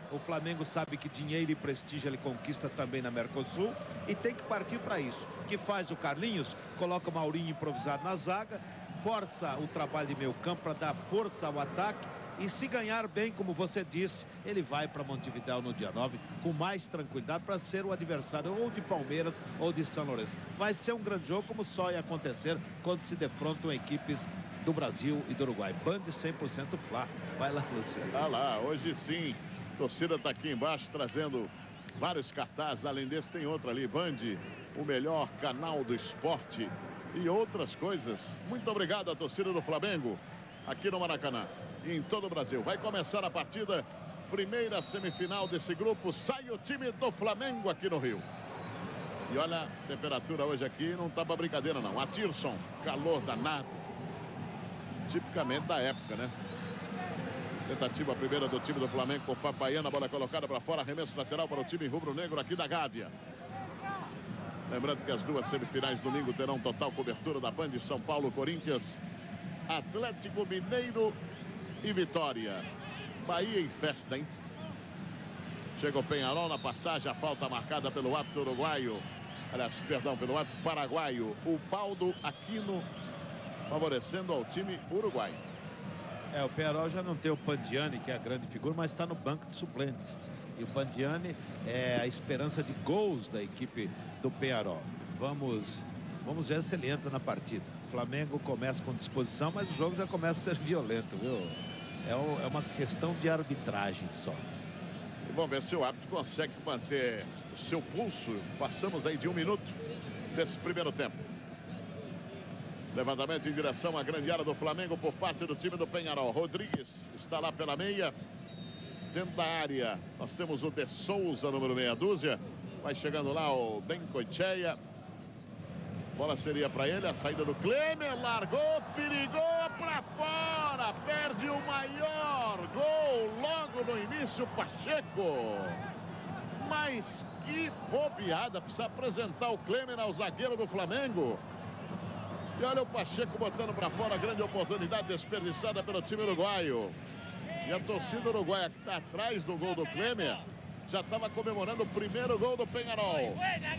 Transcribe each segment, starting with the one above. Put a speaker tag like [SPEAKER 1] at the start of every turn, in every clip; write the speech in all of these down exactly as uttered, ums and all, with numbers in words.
[SPEAKER 1] O Flamengo sabe que dinheiro e prestígio ele conquista também na Mercosul e tem que partir para isso. O que faz o Carlinhos? Coloca o Maurinho improvisado na zaga, força o trabalho de meio campo para dar força ao ataque. E se ganhar bem, como você disse, ele vai para Montevidéu no dia nove com mais tranquilidade para ser o adversário ou de Palmeiras ou de São Lourenço. Vai ser um grande jogo, como só ia acontecer quando se defrontam equipes do Brasil e do Uruguai. Band cem por cento Fla. Vai lá, Luciano.
[SPEAKER 2] Tá lá, hoje sim. A torcida está aqui embaixo trazendo vários cartazes. Além desse, tem outro ali. Band, o melhor canal do esporte e outras coisas. Muito obrigado à torcida do Flamengo aqui no Maracanã e em todo o Brasil. Vai começar a partida, primeira semifinal desse grupo. Sai o time do Flamengo aqui no Rio. E olha, a temperatura hoje aqui não tá pra brincadeira não. Athirson, calor danado. Tipicamente da época, né? Tentativa primeira do time do Flamengo com o Fábio Baiano. A bola colocada para fora, arremesso lateral para o time rubro-negro aqui da Gávea. Lembrando que as duas semifinais domingo terão total cobertura da Band. São Paulo, Corinthians, Atlético Mineiro e Vitória. Bahia em festa, hein? Chega o Peñarol na passagem, a falta marcada pelo árbitro uruguaio. Aliás, perdão, pelo árbitro paraguaio. O Baldo Aquino favorecendo ao time uruguaio.
[SPEAKER 1] É, o Peñarol já não tem o Pandiani, que é a grande figura, mas está no banco de suplentes. E o Pandiani é a esperança de gols da equipe do Peñarol. Vamos, vamos ver se ele entra na partida. O Flamengo começa com disposição, mas o jogo já começa a ser violento, viu? É, o, é uma questão de arbitragem só.
[SPEAKER 2] E vamos ver se o árbitro consegue manter o seu pulso. Passamos aí de um minuto desse primeiro tempo. Levantamento em direção à grande área do Flamengo por parte do time do Peñarol. Rodrigues está lá pela meia. Dentro da área nós temos o De Souza, número meia dúzia. Vai chegando lá o Bencocheia. Bola seria para ele, a saída do Clêmer. Largou, perigou para fora. Perde o maior gol logo no início, Pacheco. Mas que bobeada. Precisa apresentar o Clêmer ao zagueiro do Flamengo. E olha o Pacheco botando para fora, a grande oportunidade desperdiçada pelo time uruguaio. E a torcida uruguaia que está atrás do gol do Clêmer já estava comemorando o primeiro gol do Peñarol.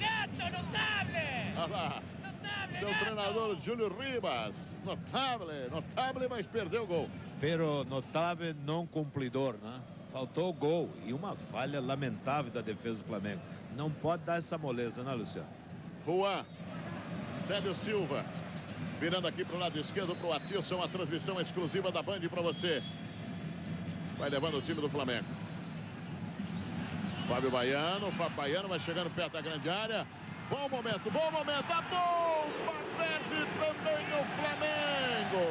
[SPEAKER 2] Olha lá, seu treinador Júlio Ribas. Notável, notável, mas perdeu o gol.
[SPEAKER 1] Pero notável, não cumpridor, né? Faltou o gol e uma falha lamentável da defesa do Flamengo. Não pode dar essa moleza, né, Luciano?
[SPEAKER 2] Juan, Célio Silva. Virando aqui para o lado esquerdo para o Athirson, a transmissão exclusiva da Band para você. Vai levando o time do Flamengo. Fábio Baiano, Fábio Baiano vai chegando perto da grande área. Bom momento, bom momento, a bomba perde também o Flamengo.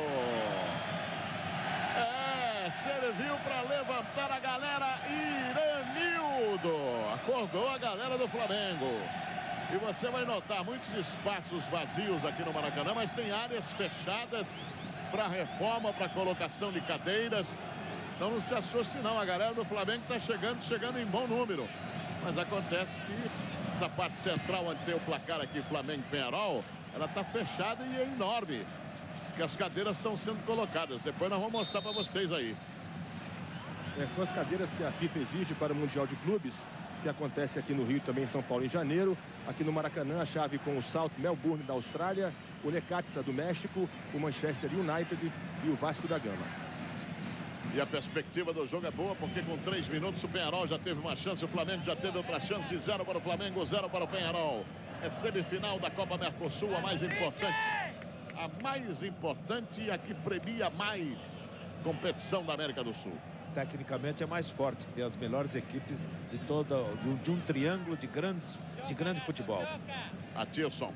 [SPEAKER 2] É, serviu para levantar a galera. Iranildo acordou a galera do Flamengo. E você vai notar muitos espaços vazios aqui no Maracanã, mas tem áreas fechadas para reforma, para colocação de cadeiras. Então não se assuste não, a galera do Flamengo está chegando, chegando em bom número. Mas acontece que essa parte central onde tem o placar aqui, Flamengo e Peñarol, ela está fechada e é enorme. Porque as cadeiras estão sendo colocadas. Depois nós vamos mostrar para vocês aí.
[SPEAKER 3] É, são as cadeiras que a FIFA exige para o Mundial de Clubes, que acontece aqui no Rio, também em São Paulo em janeiro. Aqui no Maracanã, a chave com o South Melbourne da Austrália, o Necaxa do México, o Manchester United e o Vasco da Gama.
[SPEAKER 2] E a perspectiva do jogo é boa, porque com três minutos o Peñarol já teve uma chance, o Flamengo já teve outra chance. Zero para o Flamengo, zero para o Peñarol. É semifinal da Copa Mercosul, a mais importante. A mais importante e a que premia mais competição da América do Sul.
[SPEAKER 1] Tecnicamente é mais forte, tem as melhores equipes de toda de um, de um triângulo de grandes de grande futebol.
[SPEAKER 2] Athirson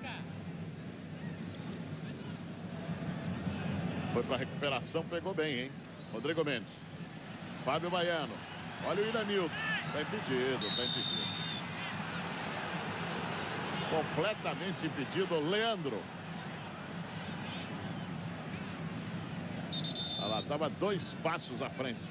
[SPEAKER 2] foi para recuperação, pegou bem, hein? Rodrigo Mendes, Fábio Baiano, olha o Iranildo, tá impedido, tá impedido, completamente impedido. Leandro, olha lá, estava dois passos à frente.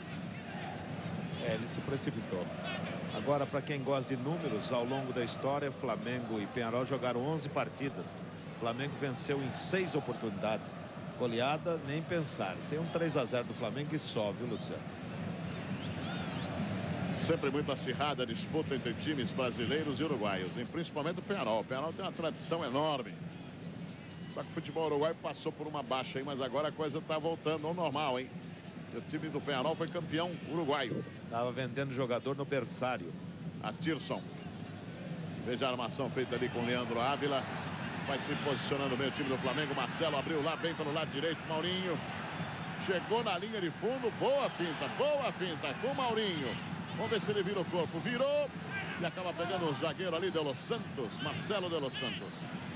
[SPEAKER 1] É, ele se precipitou. Agora, para quem gosta de números, ao longo da história, Flamengo e Peñarol jogaram onze partidas. O Flamengo venceu em seis oportunidades. Goleada, nem pensar. Tem um três a zero do Flamengo e só, viu, Luciano?
[SPEAKER 2] Sempre muito acirrada a disputa entre times brasileiros e uruguaios, hein? Principalmente o Penarol. O Penarol tem uma tradição enorme. Só que o futebol uruguaio passou por uma baixa aí, mas agora a coisa está voltando ao normal, hein? O time do Penarol foi campeão uruguaio.
[SPEAKER 1] Estava vendendo jogador no berçário.
[SPEAKER 2] Athirson. Veja a armação feita ali com o Leandro Ávila. Vai se posicionando bem o time do Flamengo. Marcelo abriu lá bem pelo lado direito. Maurinho. Chegou na linha de fundo. Boa finta, boa finta com o Maurinho. Vamos ver se ele vira o corpo. Virou. E acaba pegando o zagueiro ali de Los Santos. Marcelo de Los Santos.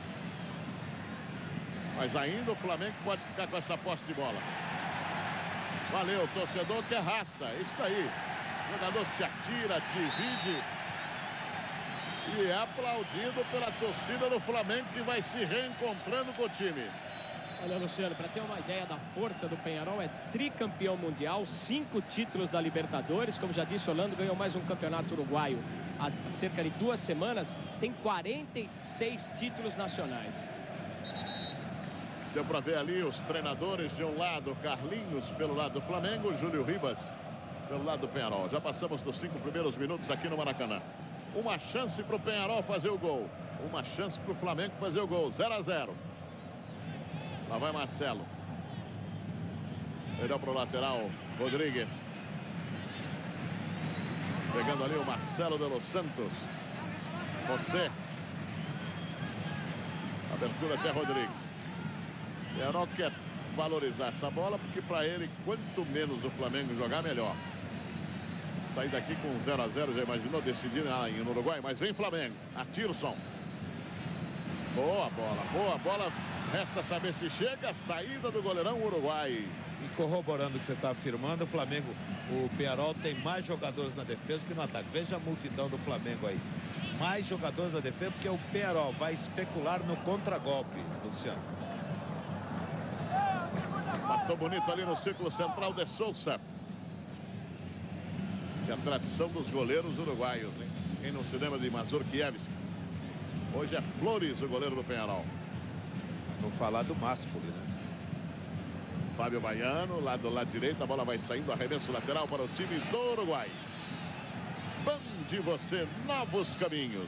[SPEAKER 2] Mas ainda o Flamengo pode ficar com essa posse de bola. Valeu, torcedor que é raça. É isso aí. O jogador se atira, divide. E é aplaudido pela torcida do Flamengo, que vai se reencontrando com o time.
[SPEAKER 4] Olha, Luciano, para ter uma ideia da força do Penharol, é tricampeão mundial, cinco títulos da Libertadores. Como já disse, Orlando ganhou mais um campeonato uruguaio há cerca de duas semanas. Tem quarenta e seis títulos nacionais.
[SPEAKER 2] Deu para ver ali os treinadores. De um lado, Carlinhos pelo lado do Flamengo, Júlio Ribas pelo lado do Penharol. Já passamos dos cinco primeiros minutos aqui no Maracanã. Uma chance para o Penharol fazer o gol. Uma chance para o Flamengo fazer o gol. zero a zero. Lá vai Marcelo. Perdeu para o lateral, Rodrigues. Pegando ali o Marcelo de Los Santos. Você. Abertura até Rodrigues. O Penharol quer valorizar essa bola, porque para ele, quanto menos o Flamengo jogar, melhor. Sair daqui com zero a zero, já imaginou decidir ah, no Uruguai, mas vem Flamengo. Athirson. Boa bola, boa bola. Resta saber se chega a saída do goleirão uruguai.
[SPEAKER 1] E corroborando o que você está afirmando, o Flamengo, o Penharol tem mais jogadores na defesa que no ataque. Veja a multidão do Flamengo aí. Mais jogadores na defesa, porque o Penharol vai especular no contragolpe, Luciano.
[SPEAKER 2] Matou bonito ali no círculo central de Souza. Que é a tradição dos goleiros uruguaios, hein? Quem não se lembra de Mazurkiewicz? Hoje é Flores, o goleiro do Penharol.
[SPEAKER 1] Não falar do Máspoli, né?
[SPEAKER 2] Fábio Baiano, lá do lado direito, a bola vai saindo, arremesso lateral para o time do Uruguai. Bande você, novos caminhos.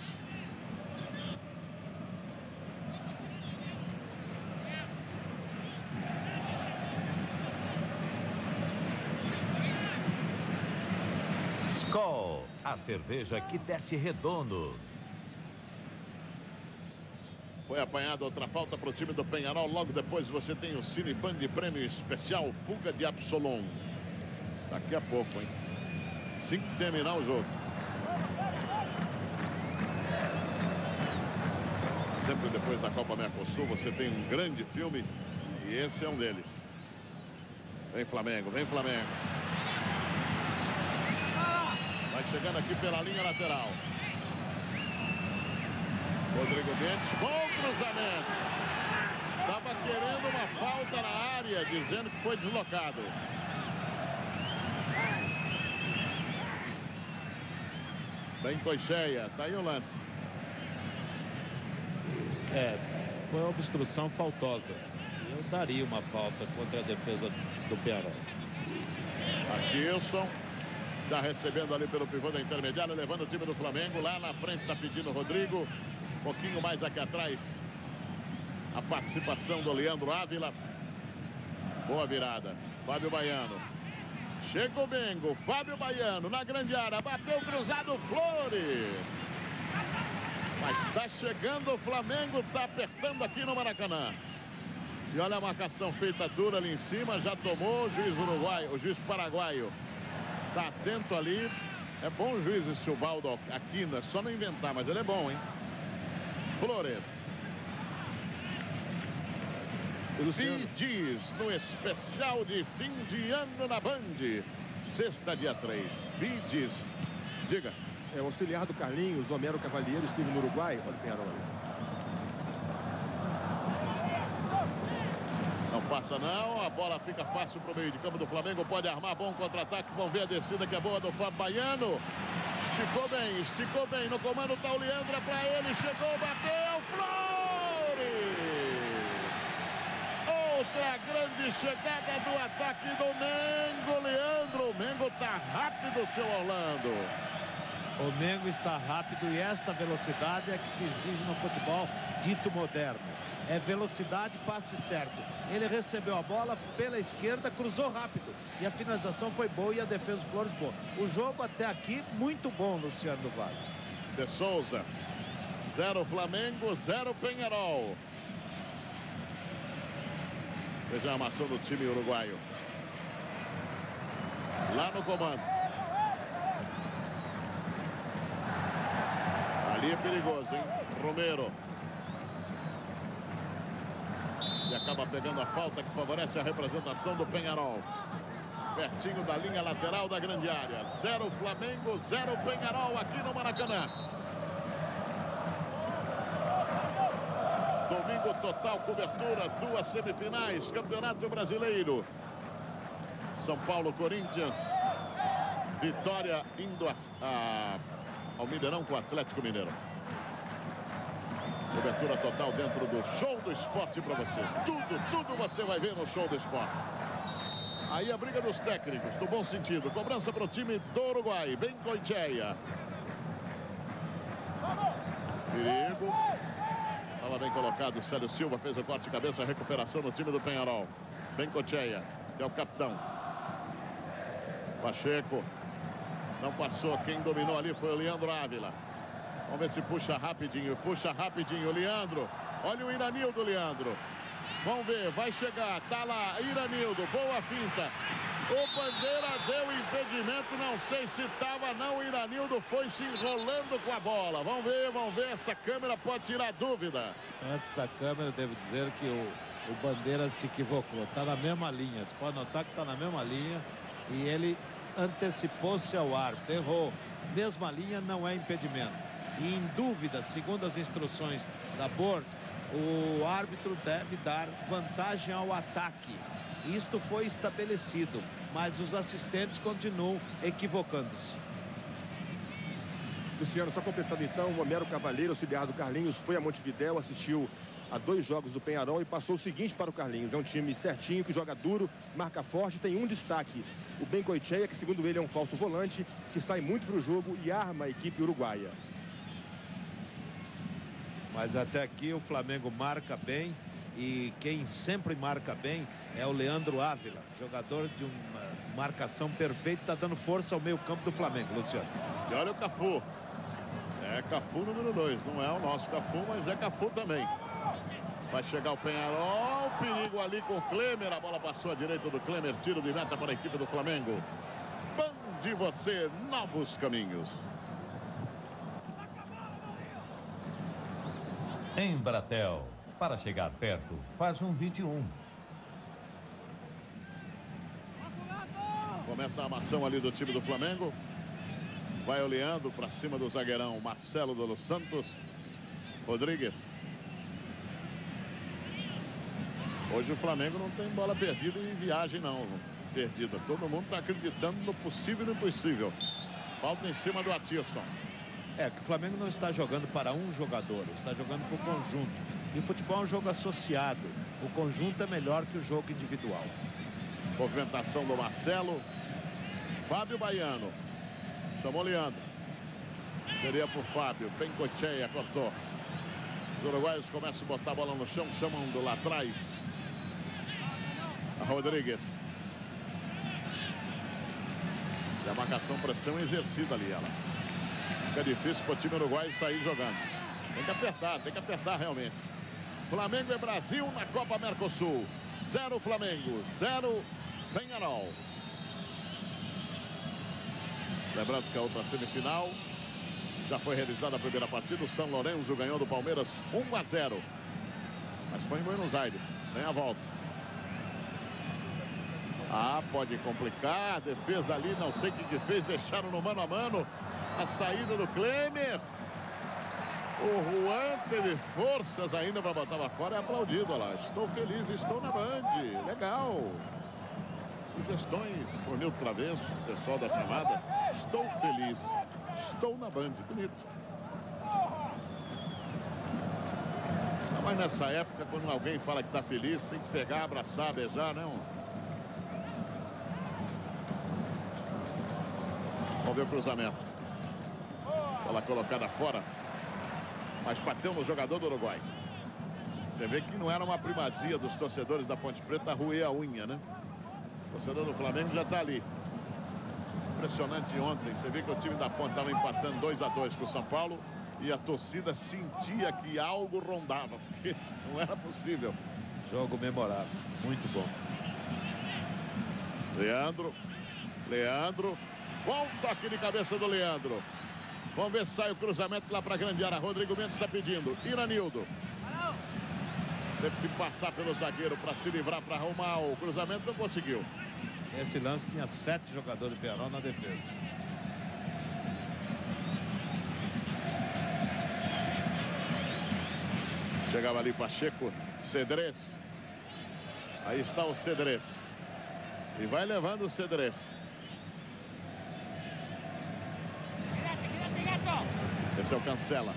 [SPEAKER 5] Skol, a cerveja que desce redondo.
[SPEAKER 2] Foi apanhada outra falta para o time do Penharol. Logo depois você tem o Cine Band Prêmio Especial Fuga de Absolom. Daqui a pouco, hein? Assim que terminar o jogo. Sempre depois da Copa Mercosul você tem um grande filme. E esse é um deles. Vem Flamengo, vem Flamengo. Vai chegando aqui pela linha lateral. Rodrigo Mendes, bom cruzamento. Estava querendo uma falta na área, dizendo que foi deslocado. Bem cocheia, tá aí o lance.
[SPEAKER 1] É, foi uma obstrução faltosa. Eu daria uma falta contra a defesa do Penharol.
[SPEAKER 2] Athirson. Está recebendo ali pelo pivô da intermediária, levando o time do Flamengo. Lá na frente está pedindo o Rodrigo. Um pouquinho mais aqui atrás. A participação do Leandro Ávila. Boa virada. Fábio Baiano. Chega o Bengo. Fábio Baiano na grande área. Bateu cruzado, Flores. Mas está chegando o Flamengo. Está apertando aqui no Maracanã. E olha a marcação feita dura ali em cima. Já tomou o juiz uruguaio, o juiz paraguaio. Tá atento ali. É bom o juiz esse Ubaldo aqui, não é só não inventar, mas ele é bom, hein? Flores. Bidis no especial de fim de ano na Band. Sexta, dia três. Bidis. Diga.
[SPEAKER 3] É o auxiliar do Carlinhos, Homero Cavalheiro, esteve no Uruguai. Olha o Penharol.
[SPEAKER 2] Não passa não, a bola fica fácil para o meio de campo do Flamengo, pode armar bom contra-ataque, vão ver a descida que é boa do Fábio Baiano. Esticou bem, esticou bem, no comando está o Leandro, é para ele, chegou, bateu, Flores! outra grande chegada do ataque do Mengo, Leandro. O Mengo tá rápido, seu Orlando.
[SPEAKER 1] O Mengo está rápido e esta velocidade é que se exige no futebol dito moderno. É velocidade, passe certo. Ele recebeu a bola pela esquerda, cruzou rápido. E a finalização foi boa e a defesa do Flores boa. O jogo até aqui muito bom, Luciano do Vale.
[SPEAKER 2] De Souza. Zero Flamengo, zero Peñarol. Veja a armação do time uruguaio. Lá no comando. Ali é perigoso, hein? Romero. E acaba pegando a falta que favorece a representação do Peñarol. Pertinho da linha lateral da grande área. Zero Flamengo, zero Peñarol aqui no Maracanã. Domingo total cobertura, duas semifinais, Campeonato Brasileiro. São Paulo, Corinthians. Vitória indo a, a, ao Mineirão com o Atlético Mineiro. Cobertura total dentro do Show do Esporte para você. Tudo, tudo você vai ver no Show do Esporte. Aí a briga dos técnicos, no bom sentido. Cobrança para o time do Uruguai. Bengoechea. Perigo. Estava bem colocado. Célio Silva fez o corte de cabeça. Recuperação no time do Peñarol. Bengoechea, que é o capitão. Pacheco. Não passou. Quem dominou ali foi o Leandro Ávila. Vamos ver se puxa rapidinho. Puxa rapidinho. Leandro. Olha o Iranildo, Leandro. Vamos ver. Vai chegar. Tá lá. Iranildo. Boa finta. O Bandeira deu impedimento. Não sei se tava não. O Iranildo foi se enrolando com a bola. Vamos ver. Vamos ver. Essa câmera pode tirar dúvida.
[SPEAKER 1] Antes da câmera, devo dizer que o, o Bandeira se equivocou. Tá na mesma linha. Você pode notar que tá na mesma linha. E ele antecipou-se ao árbitro. Errou. Mesma linha, não é impedimento. E em dúvida, segundo as instruções da board, o árbitro deve dar vantagem ao ataque. Isto foi estabelecido, mas os assistentes continuam equivocando-se.
[SPEAKER 3] Luciano, só completando então, o Homero Cavalheiro, auxiliar do Carlinhos, foi a Montevidéu, assistiu a dois jogos do Peñarol e passou o seguinte para o Carlinhos. É um time certinho, que joga duro, marca forte, tem um destaque. O Bengoechea, que segundo ele é um falso volante, que sai muito para o jogo e arma a equipe uruguaia.
[SPEAKER 1] Mas até aqui o Flamengo marca bem e quem sempre marca bem é o Leandro Ávila, jogador de uma marcação perfeita, está dando força ao meio campo do Flamengo, Luciano.
[SPEAKER 2] E olha o Cafu. É Cafu número dois, não é o nosso Cafu, mas é Cafu também. Vai chegar o Peñarol, perigo ali com o Clêmer, a bola passou à direita do Clêmer, tiro de meta para a equipe do Flamengo. Bande você, novos caminhos.
[SPEAKER 5] Embratel, para chegar perto, faz um vinte e um.
[SPEAKER 2] Começa a armação ali do time do Flamengo. Vai o Leandro para cima do zagueirão Marcelo dos Santos. Rodrigues. Hoje o Flamengo não tem bola perdida em viagem não. Perdida. Todo mundo está acreditando no possível e no impossível. Falta em cima do Athirson.
[SPEAKER 1] É que o Flamengo não está jogando para um jogador, está jogando para o conjunto. E o futebol é um jogo associado. O conjunto é melhor que o jogo individual.
[SPEAKER 2] Movimentação do Marcelo. Fábio Baiano. Chamou Leandro. Seria por Fábio. Bengoechea cortou. Os uruguaios começam a botar a bola no chão, chamando lá atrás a Rodrigues. E a marcação pressão exercida ali, ela. Fica difícil para o time uruguaio sair jogando. Tem que apertar, tem que apertar realmente. Flamengo e Brasil na Copa Mercosul. Zero Flamengo, zero Peñarol. Lembrando que a outra semifinal já foi realizada a primeira partida. O São Lourenço ganhou do Palmeiras um a zero. Mas foi em Buenos Aires. Tem a volta. Ah, pode complicar. Defesa ali, não sei o que, que fez. Deixaram no mano a mano. A saída do Clêmer. O Juan teve forças ainda para botar lá fora. É aplaudido, olha lá. Estou feliz, estou na Band. Legal. Sugestões por Nilton Travesso, pessoal da chamada. Estou feliz. Estou na Band. Bonito. A Mas nessa época, quando alguém fala que está feliz, tem que pegar, abraçar, beijar, não? Vamos ver o cruzamento. Bola colocada fora. Mas bateu no jogador do Uruguai. Você vê que não era uma primazia dos torcedores da Ponte Preta roer a unha, né? O torcedor do Flamengo já está ali. Impressionante ontem. Você vê que o time da Ponte estava empatando dois a dois com o São Paulo. E a torcida sentia que algo rondava, porque não era possível.
[SPEAKER 1] Jogo memorável. Muito bom.
[SPEAKER 2] Leandro. Leandro. Bom toque de cabeça do Leandro. Vamos ver se sai o cruzamento lá para a grande área. Rodrigo Mendes está pedindo. Iranildo. Teve que passar pelo zagueiro para se livrar, para arrumar o cruzamento. Não conseguiu.
[SPEAKER 1] Esse lance tinha sete jogadores do Penarol na defesa.
[SPEAKER 2] Chegava ali Pacheco. Cedrez. Aí está o Cedrez. E vai levando o Cedrez. Esse é o Cancela.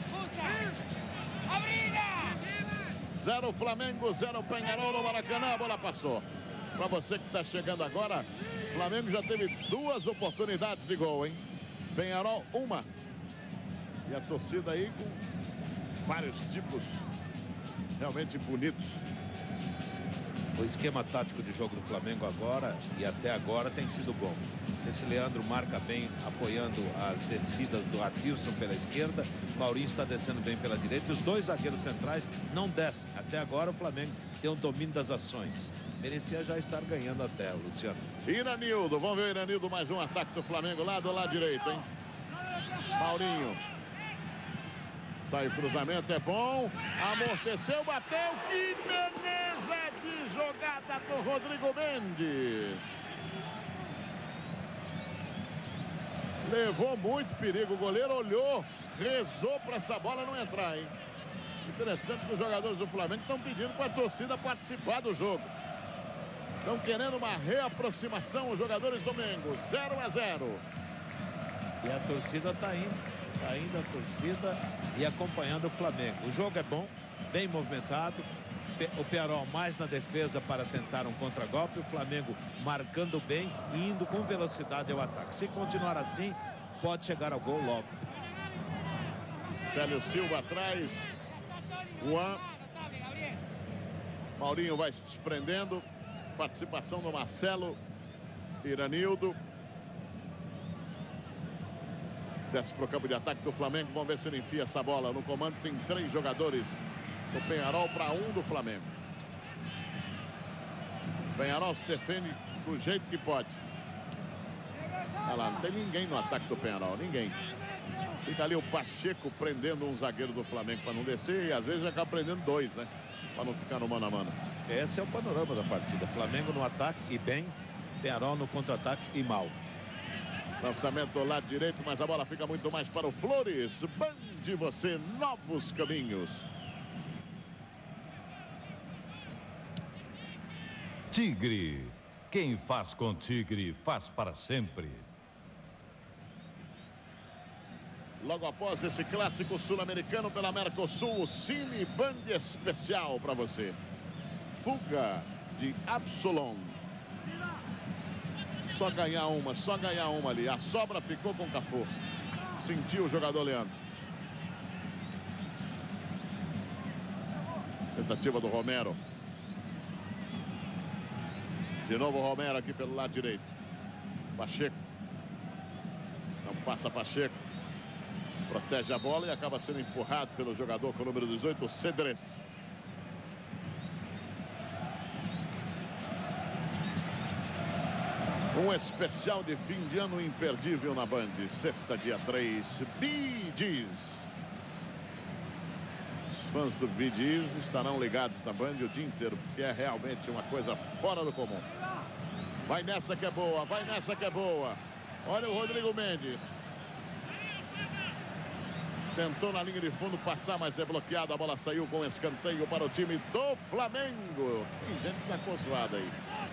[SPEAKER 2] Zero Flamengo, zero Penarol no Maracanã. A bola passou. Para você que está chegando agora, o Flamengo já teve duas oportunidades de gol, hein? Penarol, uma. E a torcida aí com vários tipos realmente bonitos.
[SPEAKER 1] O esquema tático de jogo do Flamengo agora e até agora tem sido bom. Esse Leandro marca bem, apoiando as descidas do Athirson pela esquerda. Maurinho está descendo bem pela direita. E os dois zagueiros centrais não descem. Até agora o Flamengo tem um domínio das ações. Merecia já estar ganhando até, Luciano.
[SPEAKER 2] Iranildo, vamos ver o Iranildo, mais um ataque do Flamengo lá do lado direito, hein? Maurinho. Sai o cruzamento, é bom. Amorteceu, bateu. Que beleza de jogada do Rodrigo Mendes. Levou muito perigo. O goleiro olhou, rezou para essa bola não entrar, hein? Interessante que os jogadores do Flamengo estão pedindo para a torcida participar do jogo. Estão querendo uma reaproximação os jogadores do Mengo. zero a zero.
[SPEAKER 1] E a torcida está indo. Está indo a torcida e acompanhando o Flamengo. O jogo é bom, bem movimentado. O Penarol mais na defesa para tentar um contragolpe. O Flamengo marcando bem e indo com velocidade ao ataque. Se continuar assim, pode chegar ao gol logo.
[SPEAKER 2] Célio Silva atrás. Juan. Maurinho vai se desprendendo. Participação do Marcelo. Iranildo. Desce para o campo de ataque do Flamengo. Vamos ver se ele enfia essa bola. No comando tem três jogadores do Penarol para um do Flamengo. Penarol se defende do jeito que pode. Olha lá, não tem ninguém no ataque do Penarol. Ninguém. Fica ali o Pacheco prendendo um zagueiro do Flamengo para não descer. E às vezes acaba prendendo dois, né? Para não ficar no mano a mano.
[SPEAKER 1] Esse é o panorama da partida. Flamengo no ataque e bem. Penarol no contra-ataque e mal.
[SPEAKER 2] Lançamento do lado direito, mas a bola fica muito mais para o Flores. Bande você, novos caminhos.
[SPEAKER 5] Tigre. Quem faz com Tigre, faz para sempre.
[SPEAKER 2] Logo após esse clássico sul-americano pela Mercosul, o Cine Band especial para você. Fuga de Absalom. Só ganhar uma, só ganhar uma ali. A sobra ficou com o Cafu. Sentiu o jogador Leandro. Tentativa do Romero. De novo o Romero aqui pelo lado direito. Pacheco. Não passa Pacheco. Protege a bola e acaba sendo empurrado pelo jogador com o número dezoito, Cedrez. Um especial de fim de ano imperdível na Band. Sexta, dia três, Bee Gees. Os fãs do Bee Gees estarão ligados na Band o dia inteiro, porque é realmente uma coisa fora do comum. Vai nessa que é boa, vai nessa que é boa. Olha o Rodrigo Mendes. Tentou na linha de fundo passar, mas é bloqueado. A bola saiu com escanteio para o time do Flamengo. Tem gente já consoada aí.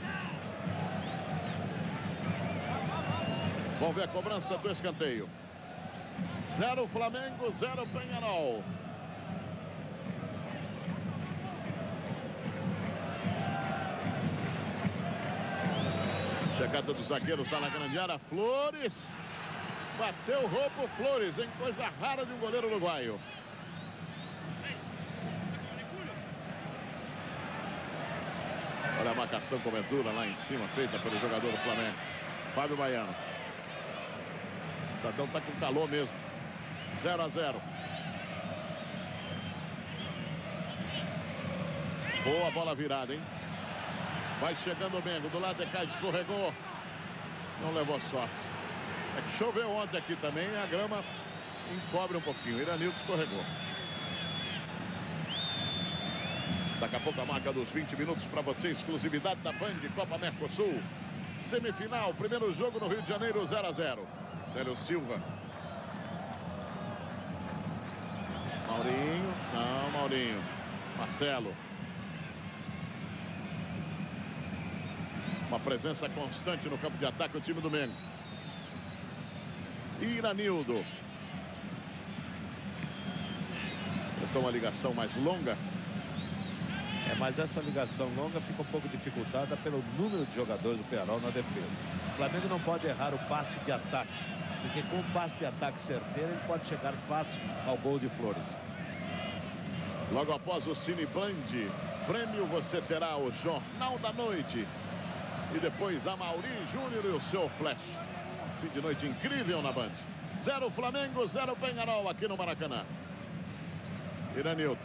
[SPEAKER 2] Vamos ver a cobrança do escanteio. Zero Flamengo, zero Penarol. Chegada dos zagueiros, está na grande área. Flores. Bateu o roubo Flores, em coisa rara de um goleiro uruguaio. Olha a marcação cobertura lá em cima, feita pelo jogador do Flamengo. Fábio Baiano. O Estadão está com calor mesmo. zero a zero. Boa bola virada, hein? Vai chegando o Mengo. Do lado de cá, escorregou. Não levou sorte. É que choveu ontem aqui também. A grama encobre um pouquinho. Iranildo escorregou. Daqui a pouco a marca dos vinte minutos para você. Exclusividade da Band, Copa Mercosul. Semifinal, primeiro jogo no Rio de Janeiro, zero a zero. Célio Silva. Maurinho. Não, Maurinho. Marcelo. Uma presença constante no campo de ataque o time do Mengo. Iranildo. Então uma ligação mais longa.
[SPEAKER 1] É, mas essa ligação longa fica um pouco dificultada pelo número de jogadores do Penarol na defesa. O Flamengo não pode errar o passe de ataque, porque com o passe de ataque certeiro ele pode chegar fácil ao gol de Flores.
[SPEAKER 2] Logo após o Cine Band, prêmio você terá o Jornal da Noite. E depois a Maurinho Júnior e o seu flash. Fim de noite incrível na Band. Zero Flamengo, zero Penarol aqui no Maracanã. Iranildo.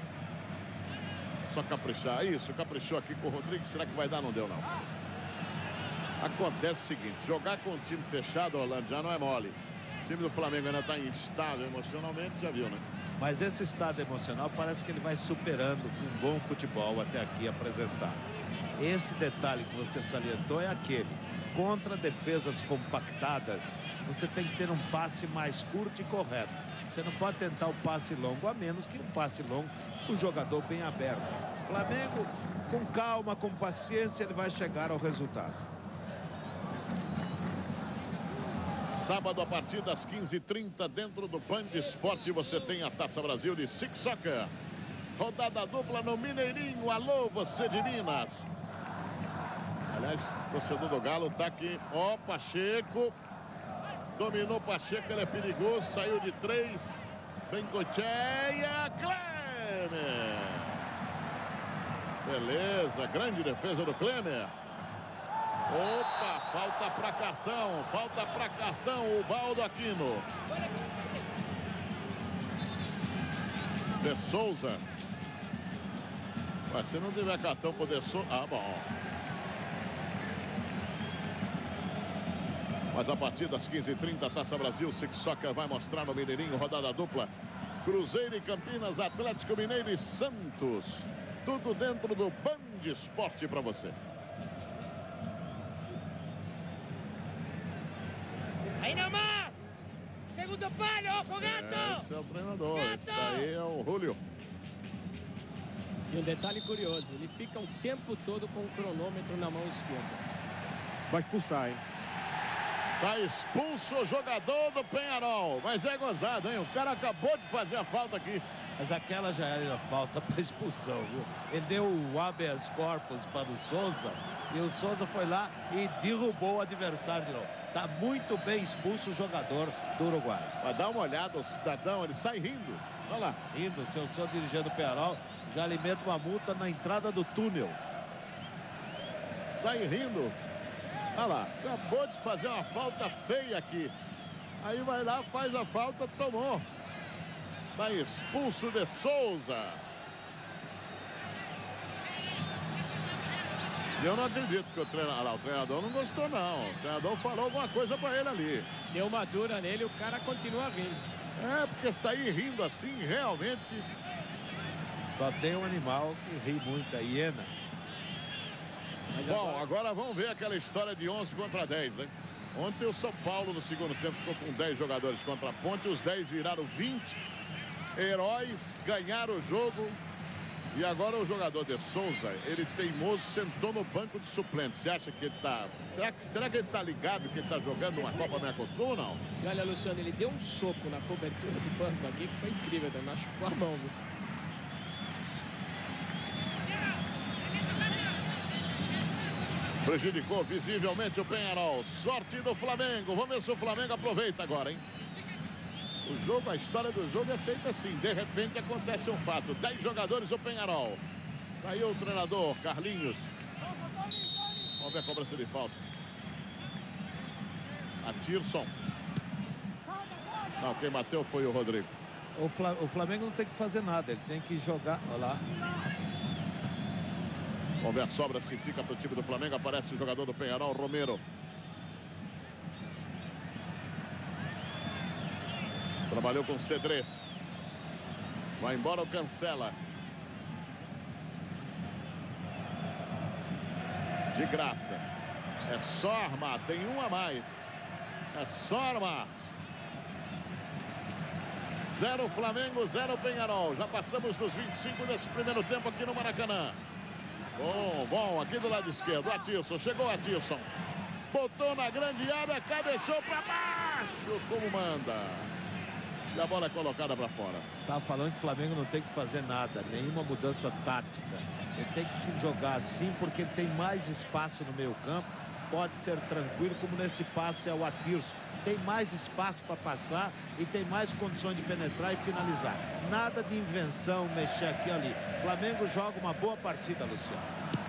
[SPEAKER 2] Só caprichar. Isso, caprichou aqui com o Rodrigo. Será que vai dar? Não deu, não. Acontece o seguinte. Jogar com o time fechado, Orlando, já não é mole. O time do Flamengo ainda está em estado emocionalmente, já viu, né?
[SPEAKER 1] Mas esse estado emocional parece que ele vai superando um bom futebol até aqui apresentado. Esse detalhe que você salientou é aquele. Contra defesas compactadas, você tem que ter um passe mais curto e correto. Você não pode tentar o passe longo, a menos que um passe longo com o jogador bem aberto. Flamengo, com calma, com paciência, ele vai chegar ao resultado.
[SPEAKER 2] Sábado, a partir das quinze e trinta, dentro do Band Esporte, você tem a Taça Brasil de Six Soccer. Rodada dupla no Mineirinho. Alô, você de Minas. Aliás, torcedor do Galo tá aqui. Ó, Pacheco. Dominou Pacheco, ele é perigoso. Saiu de três. Bengocheia. Clêmer. Beleza, grande defesa do Clêmer. Opa, falta para cartão. Falta para cartão o Baldo Aquino. De Souza. Mas se não tiver cartão pro De Souza... Ah, bom. Mas a partir das quinze e trinta, Taça Brasil, Six Soccer vai mostrar no Mineirinho, rodada dupla. Cruzeiro e Campinas, Atlético Mineiro e Santos. Tudo dentro do Band Esporte para você.
[SPEAKER 6] Aí nomás! Segundo palo, ojo, gato!
[SPEAKER 2] Esse é o treinador, esse daí é o Julio.
[SPEAKER 4] E um detalhe curioso, ele fica o tempo todo com o cronômetro na mão esquerda.
[SPEAKER 3] Vai expulsar, hein?
[SPEAKER 2] Tá expulso o jogador do Penarol. Mas é gozado, hein? O cara acabou de fazer a falta aqui.
[SPEAKER 1] Mas aquela já era falta para expulsão, viu? Ele deu o habeas corpus para o Souza e o Souza foi lá e derrubou o adversário de novo. Tá muito bem expulso o jogador do Uruguai.
[SPEAKER 2] Vai dar uma olhada, o cidadão, ele sai rindo. Olha lá.
[SPEAKER 1] Rindo, se eu sou dirigente do Penarol, já alimenta uma multa na entrada do túnel.
[SPEAKER 2] Sai rindo. Olha lá, acabou de fazer uma falta feia aqui. Aí vai lá, faz a falta, tomou. Tá expulso de Souza. E eu não acredito que o treinador, lá, o treinador não gostou, não. O treinador falou alguma coisa para ele ali.
[SPEAKER 4] Deu uma dura nele, o cara continua rindo.
[SPEAKER 2] É, porque sair rindo assim, realmente...
[SPEAKER 1] Só tem um animal que ri muito, a hiena.
[SPEAKER 4] Mas
[SPEAKER 2] Bom,
[SPEAKER 4] agora...
[SPEAKER 2] agora vamos ver aquela história de onze contra dez, né? Ontem o São Paulo, no segundo tempo, ficou com dez jogadores contra a Ponte. Os dez viraram vinte. Heróis ganharam o jogo. E agora o jogador de Souza, ele teimoso, sentou no banco de suplentes. Você acha que ele tá... Será que, será que ele tá ligado que ele tá jogando uma Copa Mercosul ou não?
[SPEAKER 4] E olha, Luciano, ele deu um soco na cobertura do banco aqui, que foi incrível, né? Machucou a mão, viu?
[SPEAKER 2] Prejudicou visivelmente o Penharol. Sorte do Flamengo. Vamos ver se o Flamengo aproveita agora, hein? O jogo, a história do jogo é feita assim. De repente acontece um fato. Dez jogadores o Penharol. Tá aí o treinador, Carlinhos. Vamos ver a cobrança de falta. Athirson. Não, quem bateu foi o Rodrigo.
[SPEAKER 1] O, Fla, o Flamengo não tem que fazer nada. Ele tem que jogar. Olha lá.
[SPEAKER 2] Vamos ver a sobra se fica para o time do Flamengo. Aparece o jogador do Penharol, Romero. Trabalhou com Cedrez. Vai embora o Cancela. De graça. É só armar. Tem um a mais. É só armar. Zero Flamengo, zero Penharol. Já passamos dos vinte e cinco desse primeiro tempo aqui no Maracanã. Bom, bom. Aqui do lado esquerdo. Athirson. Chegou Athirson. Botou na grande área. Cabeçou para baixo. Como manda. E a bola é colocada para fora.
[SPEAKER 1] Estava falando que o Flamengo não tem que fazer nada, nenhuma mudança tática. Ele tem que jogar assim porque ele tem mais espaço no meio campo. Pode ser tranquilo, como nesse passe é o Athirson. Tem mais espaço para passar e tem mais condições de penetrar e finalizar. Nada de invenção, mexer aqui e ali. O Flamengo joga uma boa partida, Luciano.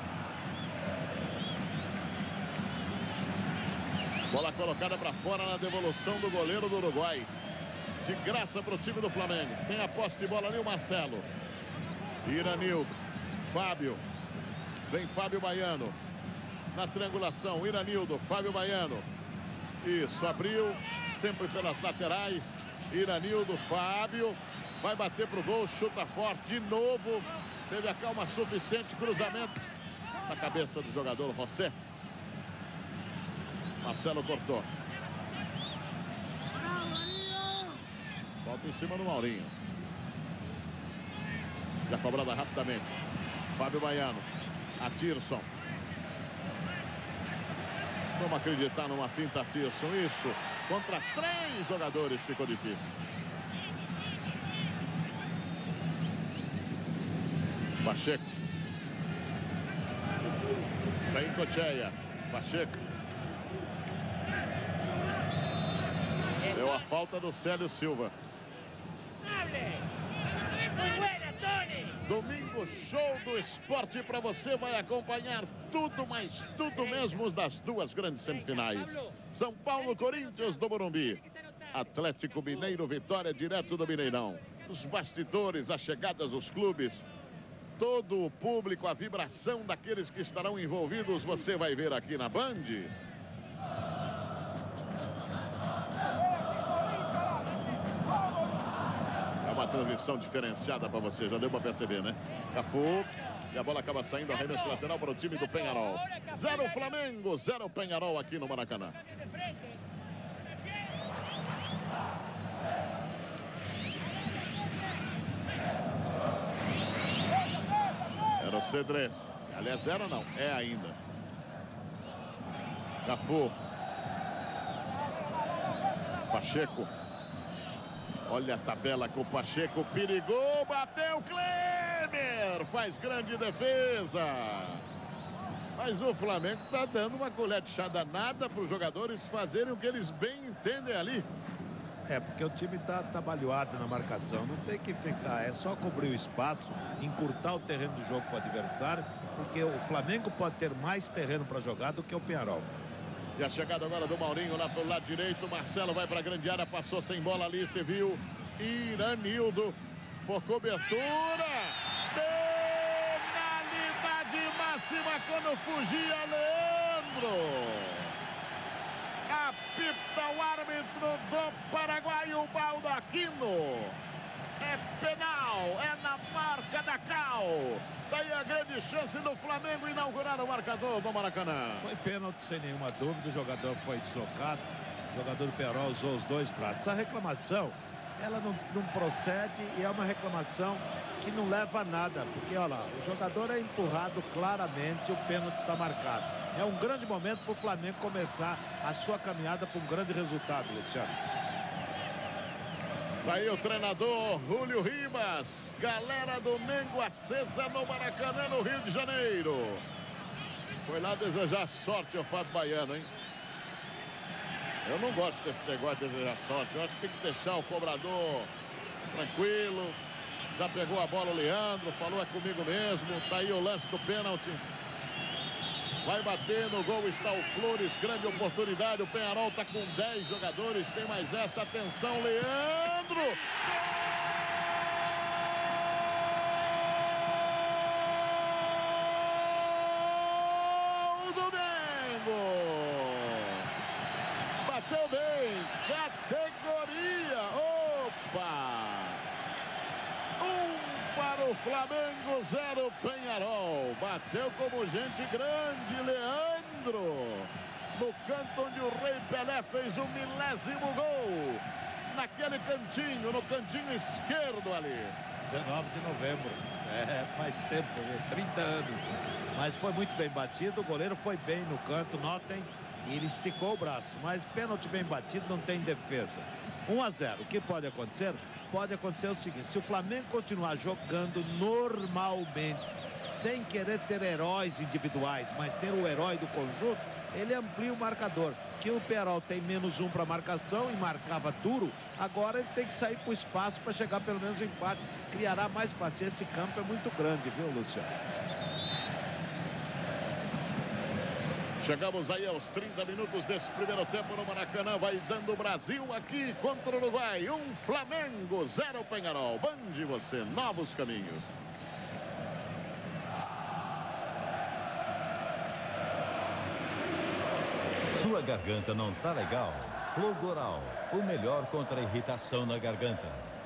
[SPEAKER 2] Bola colocada para fora na devolução do goleiro do Uruguai. De graça para o time do Flamengo. Tem a posse de bola ali o Marcelo. Iranildo. Fábio. Vem Fábio Baiano. Na triangulação. Iranildo. Fábio Baiano. Isso. Abriu. Sempre pelas laterais. Iranildo. Fábio. Vai bater para o gol. Chuta forte. De novo. Teve a calma suficiente. Cruzamento. Na cabeça do jogador José. Marcelo cortou. Volta em cima do Maurinho. Já cobrada rapidamente. Fábio Baiano. Athirson. Vamos acreditar numa finta, Athirson. Isso. Contra três jogadores ficou difícil. Pacheco. Vem Cocheia. Pacheco. Deu a falta do Célio Silva. Domingo, show do esporte para você. Vai acompanhar tudo, mas tudo mesmo das duas grandes semifinais. São Paulo, Corinthians do Morumbi. Atlético Mineiro, Vitória, direto do Mineirão. Os bastidores, as chegadas dos clubes. Todo o público, a vibração daqueles que estarão envolvidos, você vai ver aqui na Band. Uma transmissão diferenciada para você, já deu para perceber, né? Cafu, e a bola acaba saindo, arremesso lateral para o time do Penharol. Zero Flamengo, zero Penharol aqui no Maracanã. Era o Cedrez. Aliás, zero não, é ainda. Cafu. Pacheco. Olha a tabela com o Pacheco, perigou, bateu, Clêmer, faz grande defesa. Mas o Flamengo está dando uma colher de chá danada para os jogadores fazerem o que eles bem entendem ali.
[SPEAKER 1] É, porque o time está atabalhoado na marcação, não tem que ficar, é só cobrir o espaço, encurtar o terreno do jogo para o adversário, porque o Flamengo pode ter mais terreno para jogar do que o Penharol.
[SPEAKER 2] E a chegada agora do Maurinho lá pelo lado direito. Marcelo vai para a grande área, passou sem bola ali, você viu. Iranildo por cobertura. Penalidade máxima quando fugia Leandro. Apita o árbitro do Paraguai, o Baldaquino. É penal, é na marca da Cal. Tá aí a grande chance do Flamengo inaugurar o marcador do Maracanã.
[SPEAKER 1] Foi pênalti sem nenhuma dúvida, o jogador foi deslocado, o jogador do Penharol usou os dois braços. Essa reclamação, ela não, não procede e é uma reclamação que não leva a nada, porque olha lá, o jogador é empurrado claramente, o pênalti está marcado. É um grande momento para o Flamengo começar a sua caminhada para um grande resultado, Luciano.
[SPEAKER 2] Tá aí o treinador Julio Ribas. Galera do Mengo acesa no Maracanã, no Rio de Janeiro. Foi lá desejar sorte ao Fábio Baiano, hein? Eu não gosto desse negócio de desejar sorte. Eu acho que tem que deixar o cobrador tranquilo. Já pegou a bola o Leandro, falou é comigo mesmo. Tá aí o lance do pênalti. Vai bater no gol, está o Flores, grande oportunidade. O Penharol tá com dez jogadores, tem mais essa, atenção, Leandro! Gol do Mengo! Bateu bem, categoria, opa! Para o Flamengo, zero Penharol. Bateu como gente grande, Leandro. No canto onde o Rei Pelé fez o milésimo gol. Naquele cantinho, no cantinho esquerdo ali.
[SPEAKER 1] dezenove de novembro. É, faz tempo, trinta anos. Mas foi muito bem batido. O goleiro foi bem no canto, notem. E ele esticou o braço. Mas pênalti bem batido, não tem defesa. um a zero. O que pode acontecer? Pode acontecer o seguinte: se o Flamengo continuar jogando normalmente, sem querer ter heróis individuais, mas ter o herói do conjunto, ele amplia o marcador. Que o Penharol tem menos um para marcação e marcava duro, agora ele tem que sair para o espaço para chegar pelo menos o empate. Criará mais espaço. Esse campo é muito grande, viu, Luciano?
[SPEAKER 2] Chegamos aí aos trinta minutos desse primeiro tempo no Maracanã. Vai dando o Brasil aqui contra o Uruguai. Um Flamengo, zero Penharol. Bande você, novos caminhos.
[SPEAKER 5] Sua garganta não tá legal? Flogoral, o melhor contra a irritação na garganta.